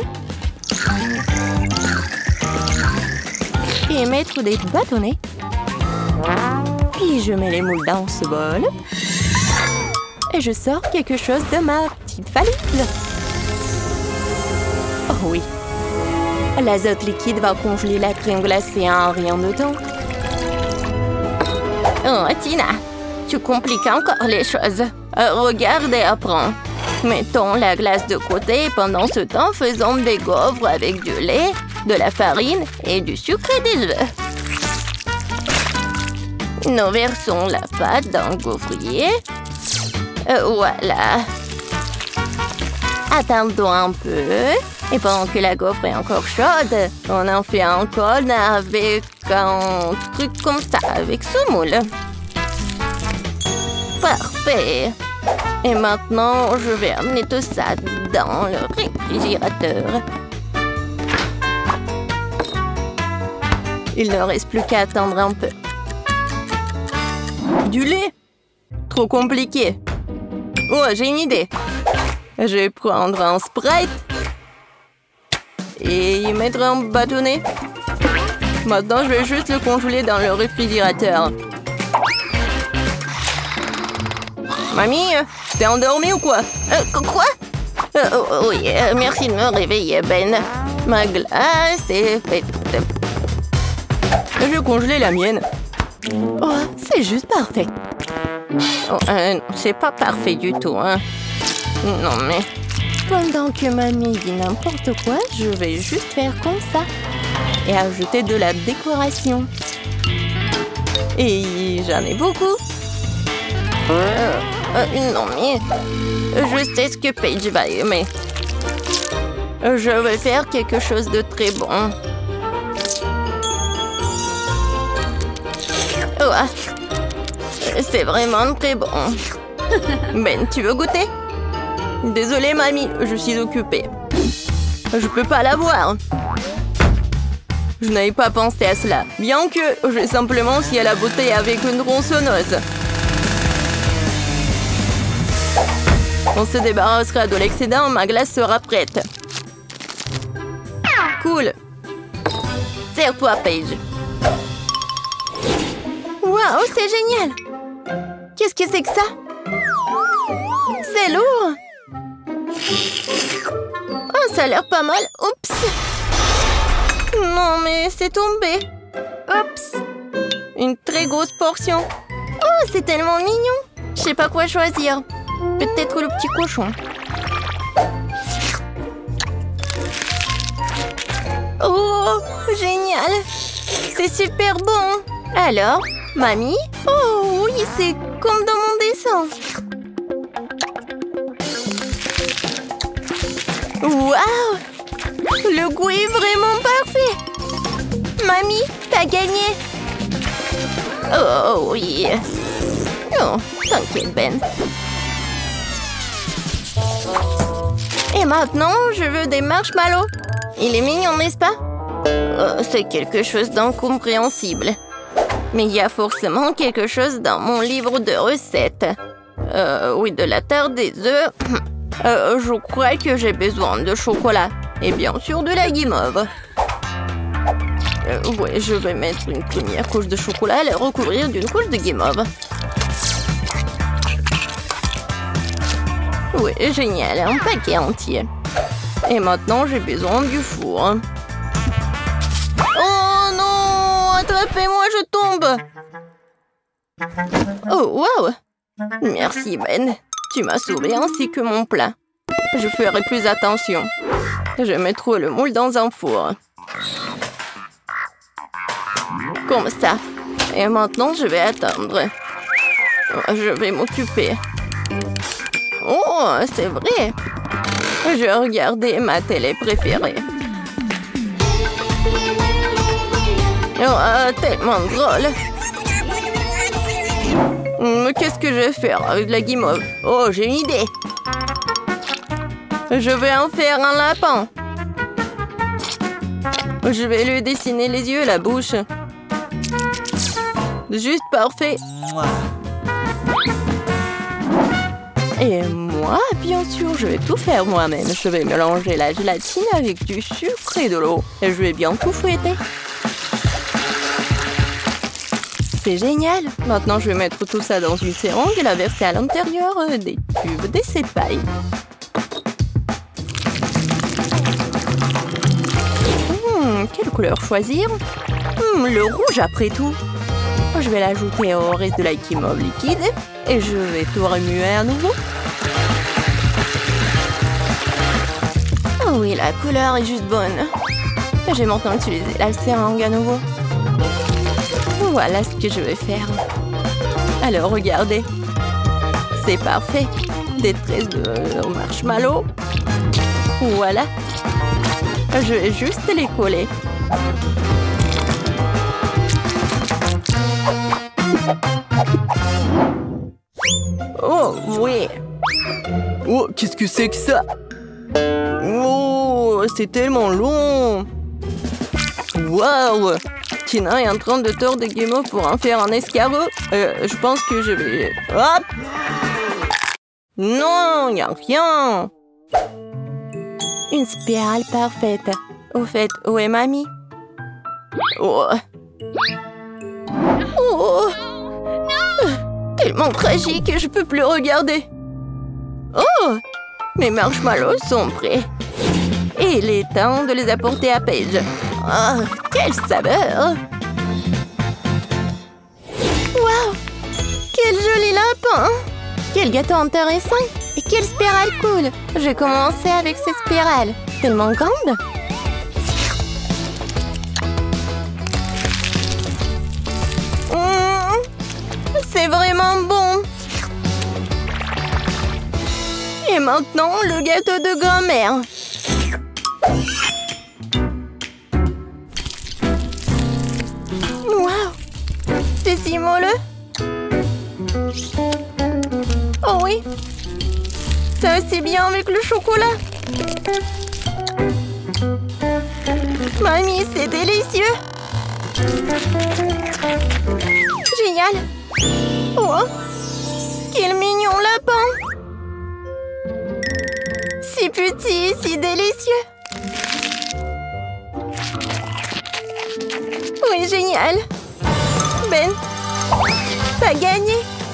Et mettre des bâtonnets. Puis je mets les moules dans ce bol. Et je sors quelque chose de ma petite valise. Oh oui. L'azote liquide va congeler la crème glacée en rien de temps. Oh, Tina, tu compliques encore les choses. Euh, regarde et apprends. Mettons la glace de côté et pendant ce temps, faisons des gaufres avec du lait, de la farine et du sucre et des œufs. Nous versons la pâte dans le gaufrier. Euh, voilà. Attendons un peu. Et pendant que la gaufre est encore chaude, on en fait un cône avec un truc comme ça, avec ce moule. Parfait. Et maintenant, je vais amener tout ça dans le réfrigérateur. Il ne reste plus qu'à attendre un peu. Du lait? Trop compliqué. Oh, j'ai une idée. Je vais prendre un Sprite et y mettre un bâtonnet. Maintenant, je vais juste le congeler dans le réfrigérateur. Mamie, t'es endormie ou quoi? Euh, quoi? euh, oh, Oui, euh, merci de me réveiller, Ben. Ma glace est faite. Je vais congeler la mienne. Oh, c'est juste parfait. Oh, euh, c'est pas parfait du tout, hein. Non, mais... Pendant que mamie dit n'importe quoi, je vais juste faire comme ça. Et ajouter de la décoration. Et j'en ai beaucoup. Euh, euh, non, mais... Je sais ce que Paige va aimer. Je vais faire quelque chose de très bon. Oh, c'est vraiment très bon. Ben, tu veux goûter? Désolée, mamie, je suis occupée. Je peux pas la voir. Je n'avais pas pensé à cela. Bien que j'ai simplement scié la bouteille avec une tronçonneuse. On se débarrassera de l'excédent, ma glace sera prête. Cool. Serre-toi, Paige. Waouh, c'est génial. Qu'est-ce que c'est que ça? C'est lourd. Oh, ça a l'air pas mal. Oups. Non, mais c'est tombé. Oups. Une très grosse portion. Oh, c'est tellement mignon. Je sais pas quoi choisir. Peut-être le petit cochon. Oh, génial. C'est super bon. Alors, mamie? Oh oui, c'est comme dans mon dessin. Waouh! Le goût est vraiment parfait! Mamie, t'as gagné! Oh oui! Oh, t'inquiète, Ben. Et maintenant, je veux des marshmallows. Il est mignon, n'est-ce pas? Oh, c'est quelque chose d'incompréhensible. Mais il y a forcément quelque chose dans mon livre de recettes. Euh, oui, de la terre des œufs. Euh, je crois que j'ai besoin de chocolat. Et bien sûr de la guimauve. Euh, ouais, je vais mettre une première couche de chocolat et la recouvrir d'une couche de guimauve. Oui, génial, un paquet entier. Et maintenant, j'ai besoin du four. Oh non! Attrapez-moi, je tombe! Oh, wow! Merci, Ben. Tu m'as sauvé ainsi que mon plat. Je ferai plus attention. Je mettrai le moule dans un four. Comme ça. Et maintenant, je vais attendre. Je vais m'occuper. Oh, c'est vrai. Je regardais ma télé préférée. Oh, tellement drôle. Mais qu'est-ce que je vais faire avec la guimauve? Oh, j'ai une idée. Je vais en faire un lapin. Je vais lui dessiner les yeux et la bouche. Juste parfait. Et moi, bien sûr, je vais tout faire moi-même. Je vais mélanger la gélatine avec du sucre et de l'eau. Et je vais bien tout fouetter. C'est génial. Maintenant, je vais mettre tout ça dans une seringue et la verser à l'intérieur des tubes d'essai-paille. Hmm, quelle couleur choisir? Hmm, le rouge après tout. Je vais l'ajouter au reste de l'Ice Mob liquide et je vais tout remuer à nouveau. Oh oui, la couleur est juste bonne. Je vais maintenant utiliser la seringue à nouveau. Voilà ce que je vais faire. Alors, regardez. C'est parfait. Des tresses de marshmallow. Voilà. Je vais juste les coller. Oh, oui. Oh, qu'est-ce que c'est que ça? Oh, c'est tellement long. Waouh! Tina est en train de tordre des guimauves pour en faire un escargot. Euh, je pense que je vais... Hop! Non, il n'y a rien. Une spirale parfaite. Au fait, où est mamie? Oh. Oh. Tellement tragique, je peux plus regarder. Oh! Mes marshmallows sont prêts. Et il est temps de les apporter à Paige. Oh, quelle saveur! Waouh! Quel joli lapin! Quel gâteau intéressant! Et quelle spirale cool! Je vais commencer avec cette spirale. Tellement grande! Mmh, c'est vraiment bon! Et maintenant, le gâteau de grand-mère. Waouh! C'est si moelleux! Oh oui! Ça aussi bien avec le chocolat! Mamie, c'est délicieux! Génial! Oh! Quel mignon lapin! Si petit, si délicieux! Oui, génial! Ben, t'as gagné!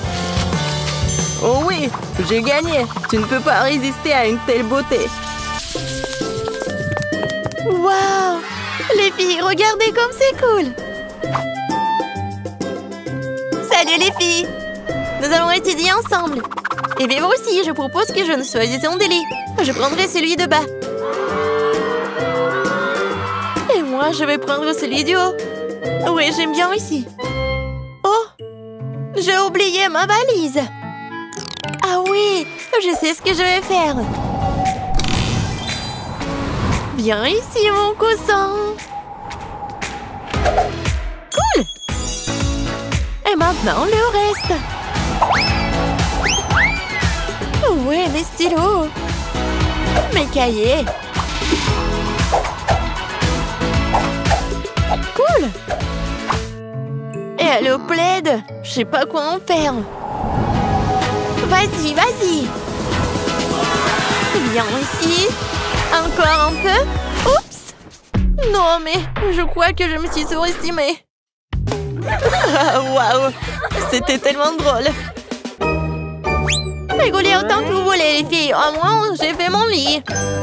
Oh oui, j'ai gagné. Tu ne peux pas résister à une telle beauté. Waouh! Les filles, regardez comme c'est cool! Salut les filles! Nous allons étudier ensemble. Et vivre aussi, je propose que je ne choisisse en délit. Je prendrai celui de bas. Et moi, je vais prendre celui du haut. Oui, j'aime bien ici. Oh! J'ai oublié ma valise. Ah oui, je sais ce que je vais faire. Viens ici, mon cousin. Cool! Et maintenant, le reste. Oui, mes stylos. Mes cahiers. Cool! Et le plaid, je sais pas quoi en faire. Vas-y, vas-y. Viens ici. Encore un peu. Oups. Non, mais je crois que je me suis surestimée. Waouh! C'était tellement drôle. Rigolez autant que vous voulez, les filles. Au moins, j'ai fait mon lit.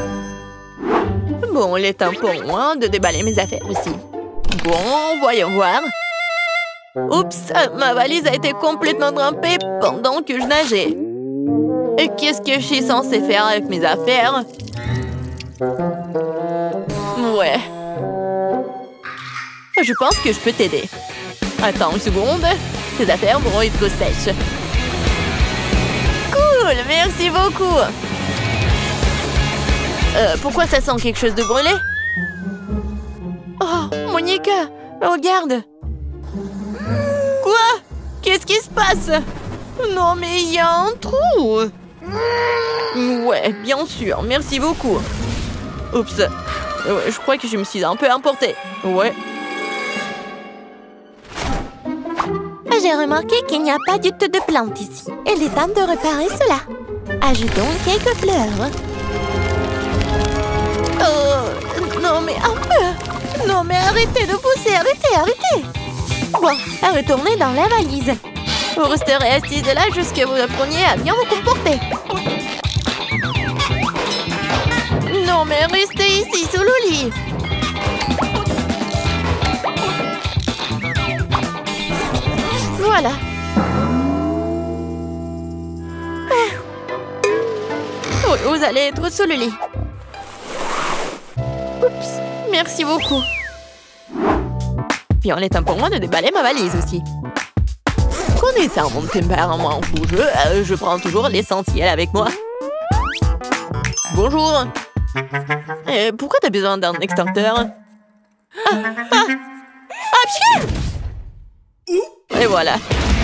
Bon, il est temps pour moi de déballer mes affaires aussi. Bon, voyons voir. Oups, ma valise a été complètement trempée pendant que je nageais. Et qu'est-ce que je suis censée faire avec mes affaires? Ouais. Je pense que je peux t'aider. Attends une seconde. Tes affaires vont être sèches. Cool, merci beaucoup. Euh, pourquoi ça sent quelque chose de brûlé? Oh, Monica, regarde. Quoi? Qu'est-ce qui se passe? Non, mais il y a un trou. Ouais, bien sûr, merci beaucoup. Oups, ouais, je crois que je me suis un peu emportée. Ouais. J'ai remarqué qu'il n'y a pas du tout de plantes ici. Il est temps de réparer cela. Ajoutons quelques fleurs. Oh, non mais un peu. Non mais arrêtez de pousser, arrêtez, arrêtez. Bon, retournez dans la valise. Vous resterez assise là jusqu'à vous appreniez à bien vous comporter. Non mais restez ici sous le lit. Voilà. Oui, vous allez être sous le lit. Oups, merci beaucoup. Bien, il est temps pour moi de déballer ma valise aussi. Connaissant mon tempérament bougeux, euh, je prends toujours l'essentiel avec moi. Bonjour. Euh, pourquoi t'as besoin d'un extincteur? Ah, ah, ah, pfiou! Et voilà.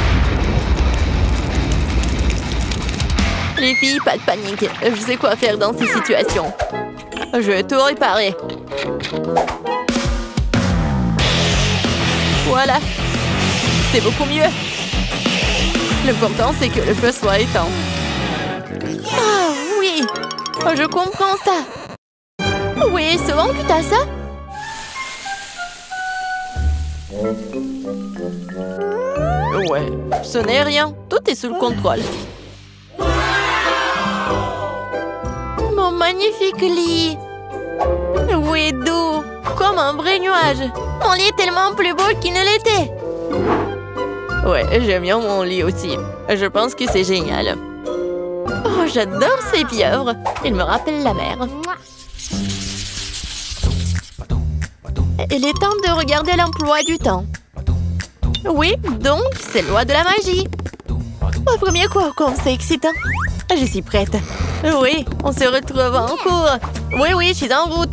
Les filles, pas de panique. Je sais quoi faire dans ces situations. Je vais tout réparer. Voilà. C'est beaucoup mieux. L'important, c'est que le feu soit éteint. Ah oui, Je comprends ça. oui, souvent que t'as ça. Ouais, ce n'est rien. Tout est sous le contrôle. Mon magnifique lit. Oui, doux, comme un vrai nuage. Mon lit est tellement plus beau qu'il ne l'était. Ouais, j'aime bien mon lit aussi. Je pense que c'est génial. Oh, j'adore ces pieuvres. Ils me rappellent la mer. Il est temps de regarder l'emploi du temps. Oui, donc, c'est loi de la magie. Au premier cours, comme c'est excitant. Je suis prête. Oui, on se retrouve en cours. Oui, oui, je suis en route.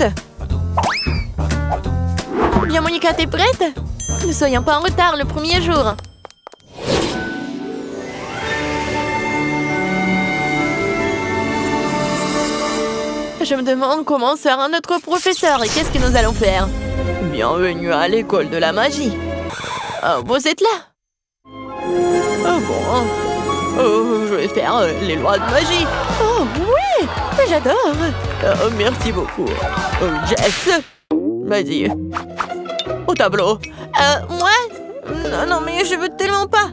Bien, Monica, t'es prête? Ne soyons pas en retard le premier jour. Je me demande comment sera notre professeur et qu'est-ce que nous allons faire. Bienvenue à l'école de la magie. Oh, vous êtes là? Oh bon. Oh, je vais faire euh, les lois de magie. Oh oui, j'adore. Oh, merci beaucoup. Oh, Jess, vas-y. Au tableau. Euh, moi? Non, non, mais je veux tellement pas.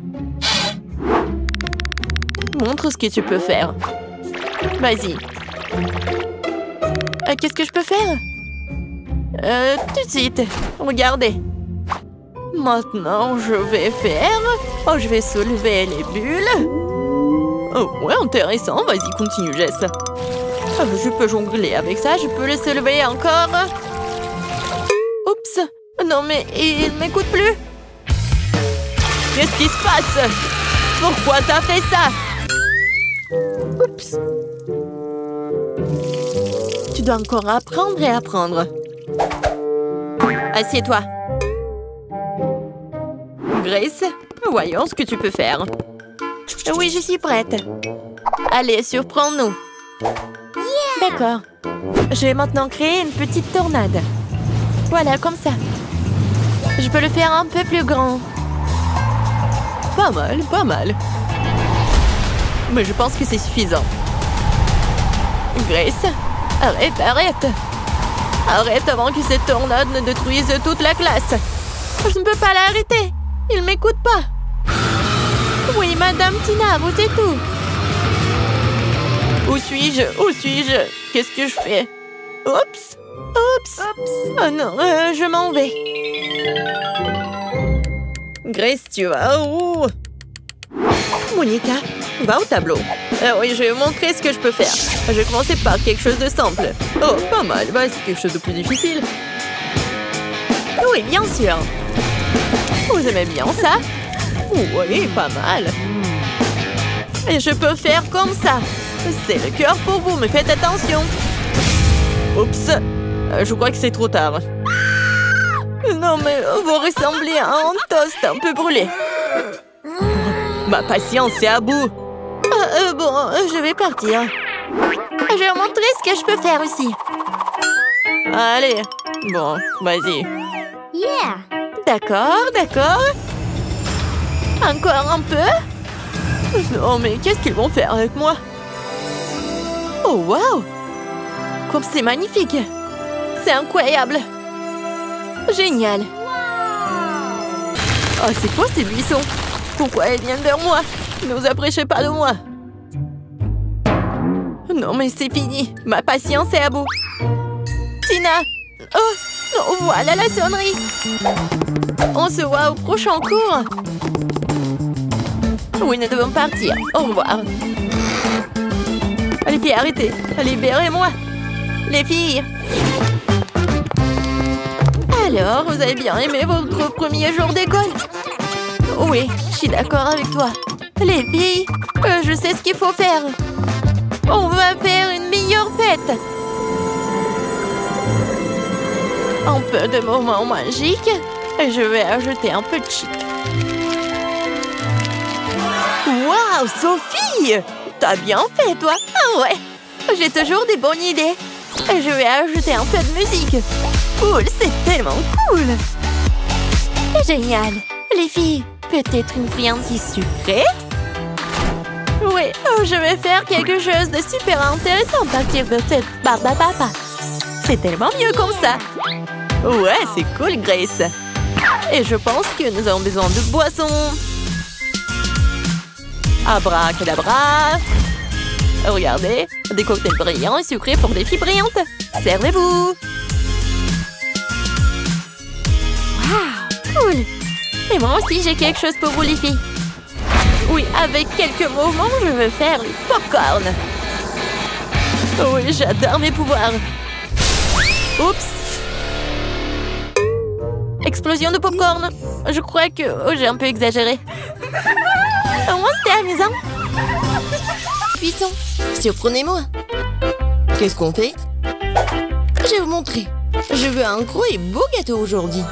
Montre ce que tu peux faire. Vas-y. Euh, Qu'est-ce que je peux faire? Euh, tout de suite. Regardez. Maintenant, je vais faire... Oh, je vais soulever les bulles. Oh, ouais, intéressant. Vas-y, continue, Jess. Oh, je peux jongler avec ça. Je peux les soulever encore. Oups. Non, mais il m'écoute plus. Qu'est-ce qui se passe? Pourquoi t'as fait ça? Oups. Tu dois encore apprendre et apprendre. Assieds-toi. Grace, voyons ce que tu peux faire. Oui, je suis prête. Allez, surprends-nous. D'accord. Je vais maintenant créer une petite tornade. Voilà, comme ça. Je peux le faire un peu plus grand. Pas mal, pas mal. Mais je pense que c'est suffisant. Grace, arrête, arrête. Arrête avant que cette tornade ne détruise toute la classe. Je ne peux pas l'arrêter. Il m'écoute pas. Oui, Madame Tina, vous êtes où? Où suis-je? Où suis-je? Qu'est-ce que je fais? Oups! Oups! Oups! Oh non, euh, je m'en vais. Grace, tu vas où? Monica, va au tableau. Euh, oui, je vais vous montrer ce que je peux faire. Je vais commencer par quelque chose de simple. Oh, pas mal. Vas-y, quelque chose de plus difficile. Oui, bien sûr. Vous aimez bien ça? Oui, pas mal. Et je peux faire comme ça. C'est le cœur pour vous, mais faites attention. Oups, euh, je crois que c'est trop tard. Non, mais vous ressemblez à un toast un peu brûlé. Ma patience est à bout. Euh, euh, bon, je vais partir. Je vais vous montrer ce que je peux faire aussi. Allez, bon, vas-y. Yeah. D'accord, d'accord. Encore un peu? Non, mais qu'est-ce qu'ils vont faire avec moi? Oh, wow! Comme c'est magnifique! C'est incroyable! Génial! Oh, c'est quoi ces buissons? Pourquoi elles viennent vers moi? Ne vous approchez pas de moi! Non, mais c'est fini! Ma patience est à bout! Tina! Oh! Oh, voilà la sonnerie! On se voit au prochain cours! Oui, nous devons partir. Au revoir! Les filles, arrêtez! Libérez-moi! Les filles! Alors, vous avez bien aimé votre premier jour d'école? Oui, je suis d'accord avec toi. Les filles, euh, je sais ce qu'il faut faire. On va faire une meilleure fête. Un peu de moments magiques. Et je vais ajouter un peu de chic. Waouh, Sophie! T'as bien fait, toi. Ah ouais, j'ai toujours des bonnes idées. Et je vais ajouter un peu de musique. Cool, c'est tellement cool. Génial. Les filles, peut-être une friandise sucrée? Oui, oh, je vais faire quelque chose de super intéressant à partir de cette barbe à papa. C'est tellement mieux comme ça. Ouais, c'est cool, Grace. Et je pense que nous avons besoin de boissons. Abracadabra. Regardez, des cocktails brillants et sucrés pour des filles brillantes. Servez-vous. Waouh, cool. Et moi aussi, j'ai quelque chose pour vous, les filles. Oui, avec quelques mouvements, je vais faire du popcorn. Oui, j'adore mes pouvoirs. Oups. Explosion de popcorn. Je crois que oh, j'ai un peu exagéré. Au moins, c'était amusant. Puissant. Surprenez-moi. Qu'est-ce qu'on fait? Je vais vous montrer. Je veux un gros et beau gâteau aujourd'hui.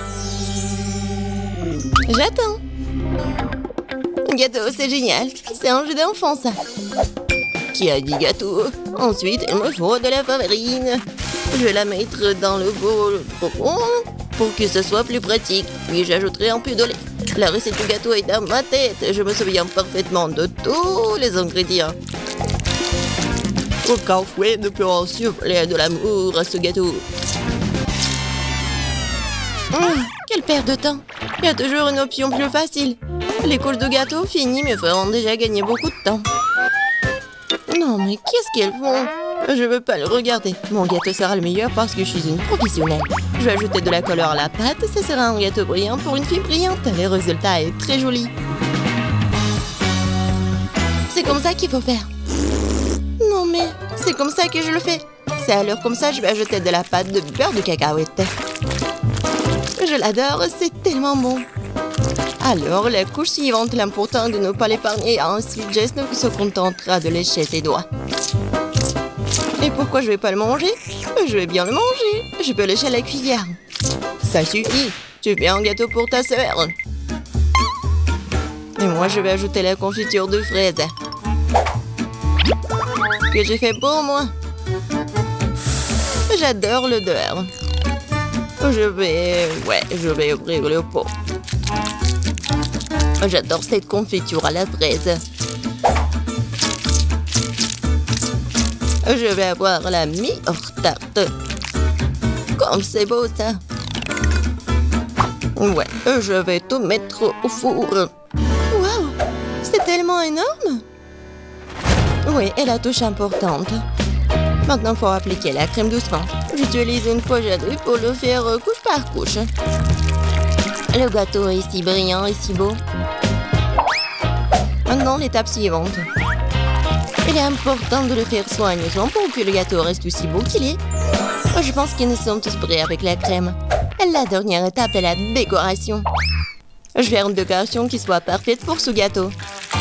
J'attends. Gâteau, c'est génial. C'est un jeu d'enfant, ça. Qui a dit gâteau? Ensuite, il me faut de la farine. Je vais la mettre dans le bol pour que ce soit plus pratique. Puis j'ajouterai un peu de lait. La recette du gâteau est dans ma tête. Je me souviens parfaitement de tous les ingrédients. Aucun fouet ne peut insuffler de l'amour à ce gâteau. Mmh, quelle perte de temps. Il y a toujours une option plus facile. Les couches de gâteau finies me feront déjà gagner beaucoup de temps. Non, mais qu'est-ce qu'elles font? Je veux pas le regarder. Mon gâteau sera le meilleur parce que je suis une professionnelle. Je vais ajouter de la couleur à la pâte. Ce sera un gâteau brillant pour une fille brillante. Le résultat est très joli. C'est comme ça qu'il faut faire. Non, mais c'est comme ça que je le fais. C'est alors comme ça, je vais ajouter de la pâte de beurre de cacahuète. Je l'adore, c'est tellement bon. Alors, la couche suivante, l'important est de ne pas l'épargner. Ensuite, Jess se contentera de lécher ses doigts. Et pourquoi je vais pas le manger? Je vais bien le manger. Je peux lécher la cuillère. Ça suffit. Tu fais un gâteau pour ta sœur. Et moi, je vais ajouter la confiture de fraises. Que j'ai fait pour moi. J'adore l'odeur. Je vais... Ouais, je vais ouvrir le pot. J'adore cette confiture à la fraise. Je vais avoir la meilleure tarte. Comme c'est beau, ça. Ouais, je vais tout mettre au four. Waouh, c'est tellement énorme. Oui, et la touche importante. Maintenant, il faut appliquer la crème doucement. J'utilise une pochette pour le faire couche par couche. Le gâteau est si brillant et si beau. Maintenant, l'étape suivante. Il est important de le faire soigneusement pour que le gâteau reste aussi beau qu'il est. Je pense que nous sommes tous prêts avec la crème. La dernière étape est la décoration. Je vais faire une décoration qui soit parfaite pour ce gâteau.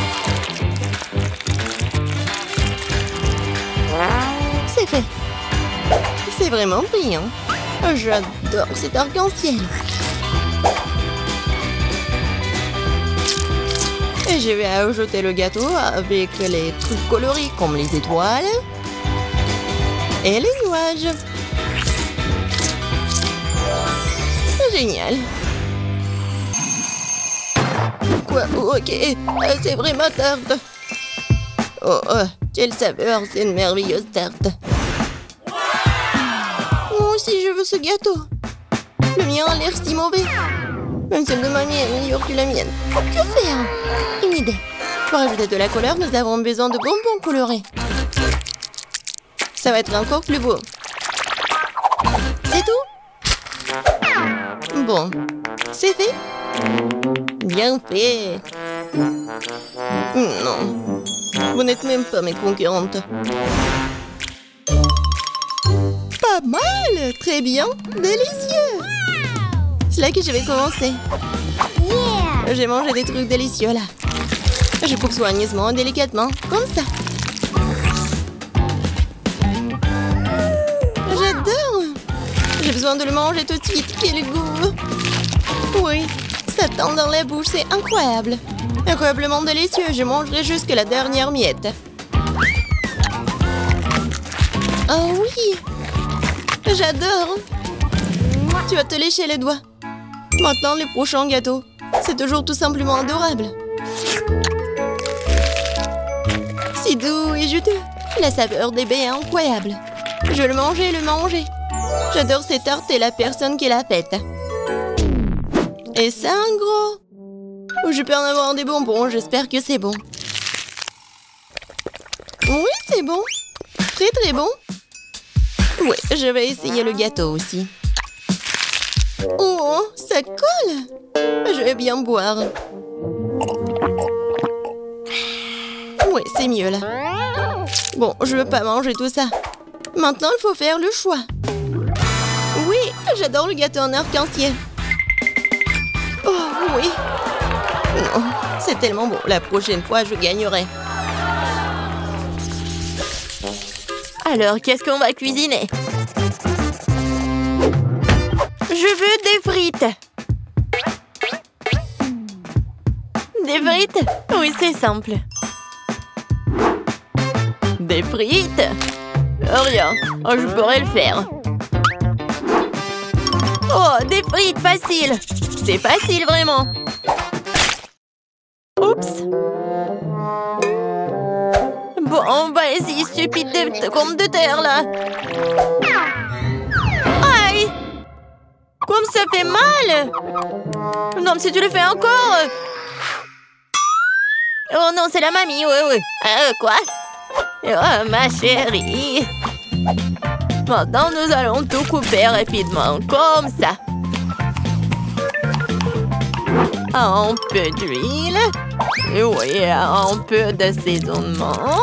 C'est fait. C'est vraiment brillant. J'adore cet arc-en-ciel. Et je vais ajouter le gâteau avec les trucs colorés comme les étoiles et les nuages. Génial. Quoi? Ok, c'est vraiment tarte. Oh, oh, quelle saveur, c'est une merveilleuse tarte. Moi aussi, je veux ce gâteau. Le mien a l'air si mauvais. Même celle de mamie est meilleure que la mienne. Que faire? Une idée. Pour ajouter de la couleur, nous avons besoin de bonbons colorés. Ça va être encore plus beau. C'est tout? Bon, c'est fait. Bien fait. Non, vous n'êtes même pas mes concurrentes. Pas mal, très bien, délicieux. C'est là que je vais commencer. Yeah. J'ai mangé des trucs délicieux là. Je coupe soigneusement, délicatement, comme ça. J'adore. J'ai besoin de le manger tout de suite. Quel goût. Oui, ça tend dans la bouche, c'est incroyable. Incroyablement délicieux, je mangerai jusqu'à la dernière miette. Oh oui. J'adore. Tu vas te lécher les doigts. Maintenant, le prochain gâteau. C'est toujours tout simplement adorable. Si doux et juteux. La saveur des baies est incroyable. Je vais le manger, le manger. J'adore cette tarte et la personne qui la fête. Et c'est un gros. Je peux en avoir des bonbons, j'espère que c'est bon. Oui, c'est bon. Très très bon. Oui, je vais essayer le gâteau aussi. Oh, ça colle. Je vais bien boire. Oui, c'est mieux là. Bon, je veux pas manger tout ça. Maintenant, il faut faire le choix. Oui, j'adore le gâteau en arc-en-ciel. Oh, oui. Non, c'est tellement bon. La prochaine fois, je gagnerai. Alors, qu'est-ce qu'on va cuisiner? Je veux des frites. Des frites? Oui, c'est simple. Des frites? Rien, je pourrais le faire. Oh, des frites, facile. C'est facile, vraiment. Oups. Bon, bah, c'est stupide de pommes de terre, là. Aïe! Comme ça fait mal! Non, mais si tu le fais encore... Oh non, c'est la mamie, oui, oui. Euh, quoi? Oh, ma chérie. Maintenant, nous allons tout couper rapidement, comme ça. Un peu d'huile. Oui, un peu d'assaisonnement.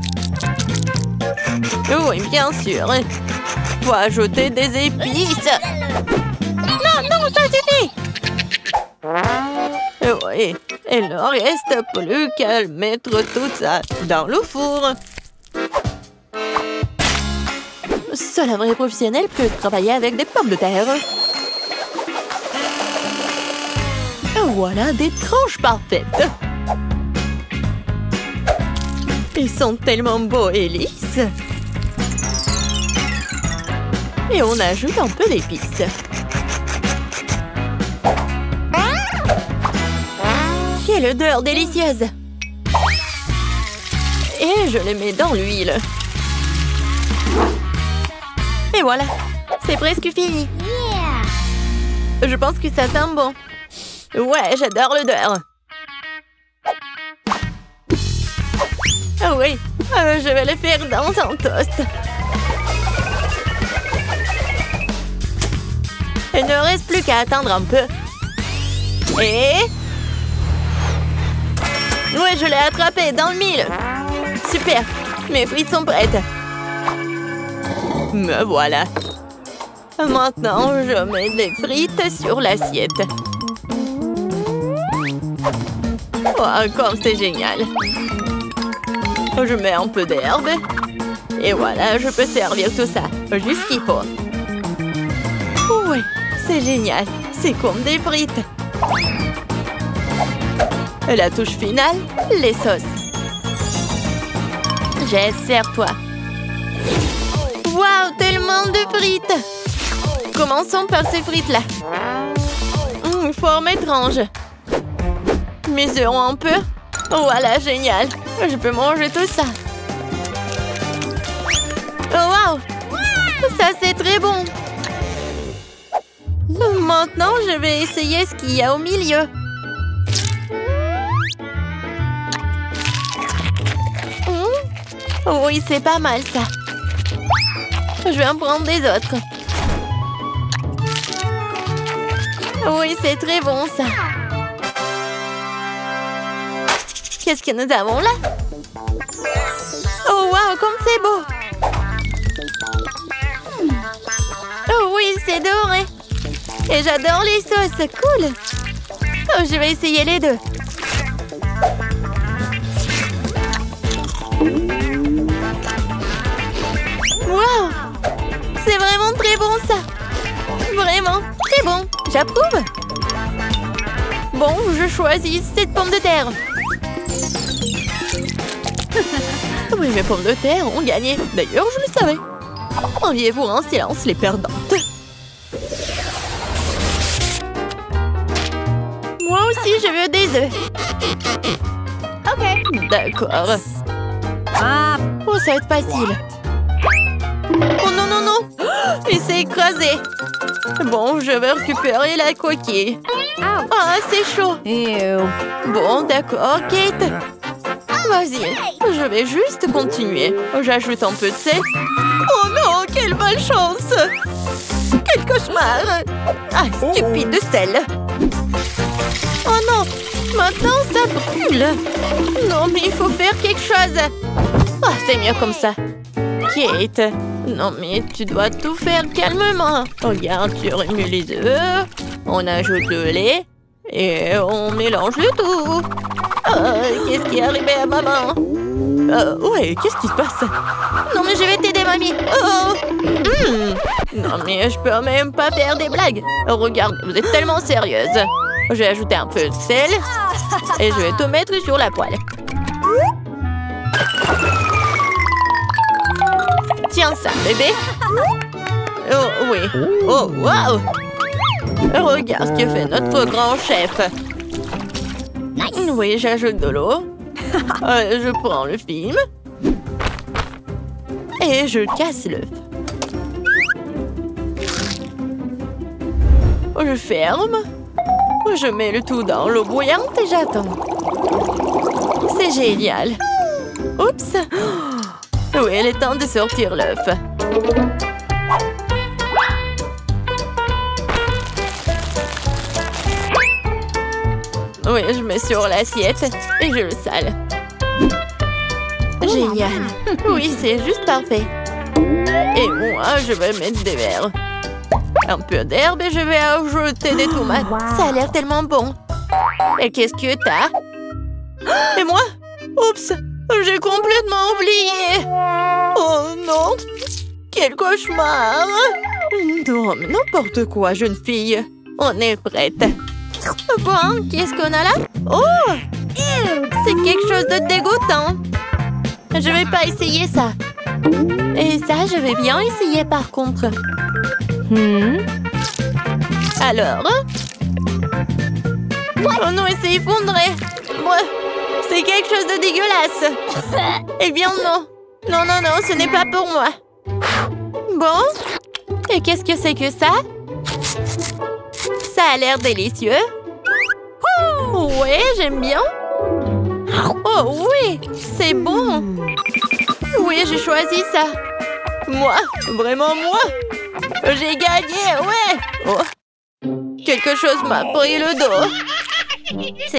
Oui, bien sûr. Faut ajouter des épices. Non, non, ça suffit. Oui, il ne reste plus qu'à mettre tout ça dans le four. Seul un vrai professionnel peut travailler avec des pommes de terre. Voilà des tranches parfaites. Ils sont tellement beaux et lisses. Et on ajoute un peu d'épices. Quelle odeur délicieuse! Et je les mets dans l'huile. Et voilà, c'est presque fini. Yeah. Je pense que ça sent bon. Ouais, j'adore l'odeur. Ah oui, euh, je vais le faire dans un toast. Il ne reste plus qu'à attendre un peu. Et... ouais, je l'ai attrapé dans le mille. Super, mes frites sont prêtes. Me voilà. Maintenant, je mets les frites sur l'assiette. Oh, comme c'est génial. Je mets un peu d'herbe. Et voilà, je peux servir tout ça. Juste qu'il faut. Oui, c'est génial. C'est comme des frites. La touche finale, les sauces. Jess, serre-toi. Waouh, tellement de frites. Commençons par ces frites-là. Mmh, forme étrange. Mesurons un peu. Voilà, génial. Je peux manger tout ça. Oh, wow! Ça, c'est très bon. Maintenant, je vais essayer ce qu'il y a au milieu. Mmh. Oui, c'est pas mal, ça. Je vais en prendre des autres. Oui, c'est très bon, ça. Qu'est-ce que nous avons là? Oh, wow, comme c'est beau! Oh oui, c'est doré! Et j'adore les sauces, cool! Oh, je vais essayer les deux. Wow! C'est vraiment très bon, ça! Vraiment, très bon! J'approuve! Bon, je choisis cette pomme de terre. Oui, mes pommes de terre ont gagné. D'ailleurs, je le savais. Enviez-vous en silence les perdantes. Moi aussi, je veux des œufs. Ok. D'accord. Ah. Oh, ça va être facile. Oh non, non, non. Il s'est écrasé. Bon, je vais récupérer la coquille. Ah, c'est chaud. Bon, d'accord, Kate. Vas-y, je vais juste continuer. J'ajoute un peu de sel. Oh non, quelle malchance! Quel cauchemar! Ah, stupide sel! Oh non, maintenant ça brûle! Non, mais il faut faire quelque chose! Ah, c'est mieux comme ça. Kate, non mais tu dois tout faire calmement. Regarde, tu remues les œufs, on ajoute le lait et on mélange le tout. Oh, qu'est-ce qui est arrivé à maman? Euh, ouais, qu'est-ce qui se passe? Non mais je vais t'aider, mamie. Oh, mmh. Non mais je peux même pas faire des blagues. Regarde, vous êtes tellement sérieuse. Je vais ajouter un peu de sel et je vais tout mettre sur la poêle. Tiens ça, bébé. Oh oui. Oh wow. Regarde ce que fait notre grand chef. Oui, j'ajoute de l'eau. Euh, je prends le film. Et je casse l'œuf. Je ferme. Je mets le tout dans l'eau bouillante et j'attends. C'est génial. Oups. Oui, il est temps de sortir l'œuf. Oui, je mets sur l'assiette et je le sale. Génial. Oui, c'est juste parfait. Et moi, je vais mettre des verres. Un peu d'herbe et je vais ajouter des tomates. Ça a l'air tellement bon. Et qu'est-ce que t'as? Et moi? Oups, j'ai complètement oublié. Oh non, quel cauchemar. Non, mais n'importe quoi, jeune fille. On est prête. Bon, qu'est-ce qu'on a là? Oh! C'est quelque chose de dégoûtant. Je vais pas essayer ça. Et ça, je vais bien essayer par contre. Hmm. Alors? Oh non, c'est effondré. C'est quelque chose de dégueulasse. Eh bien non. Non, non, non, ce n'est pas pour moi. Bon. Et qu'est-ce que c'est que ça? Ça a l'air délicieux. Ouais, j'aime bien. Oh oui, c'est bon. Oui, j'ai choisi ça. Moi, vraiment moi. J'ai gagné, ouais. Oh. Quelque chose m'a pris le dos.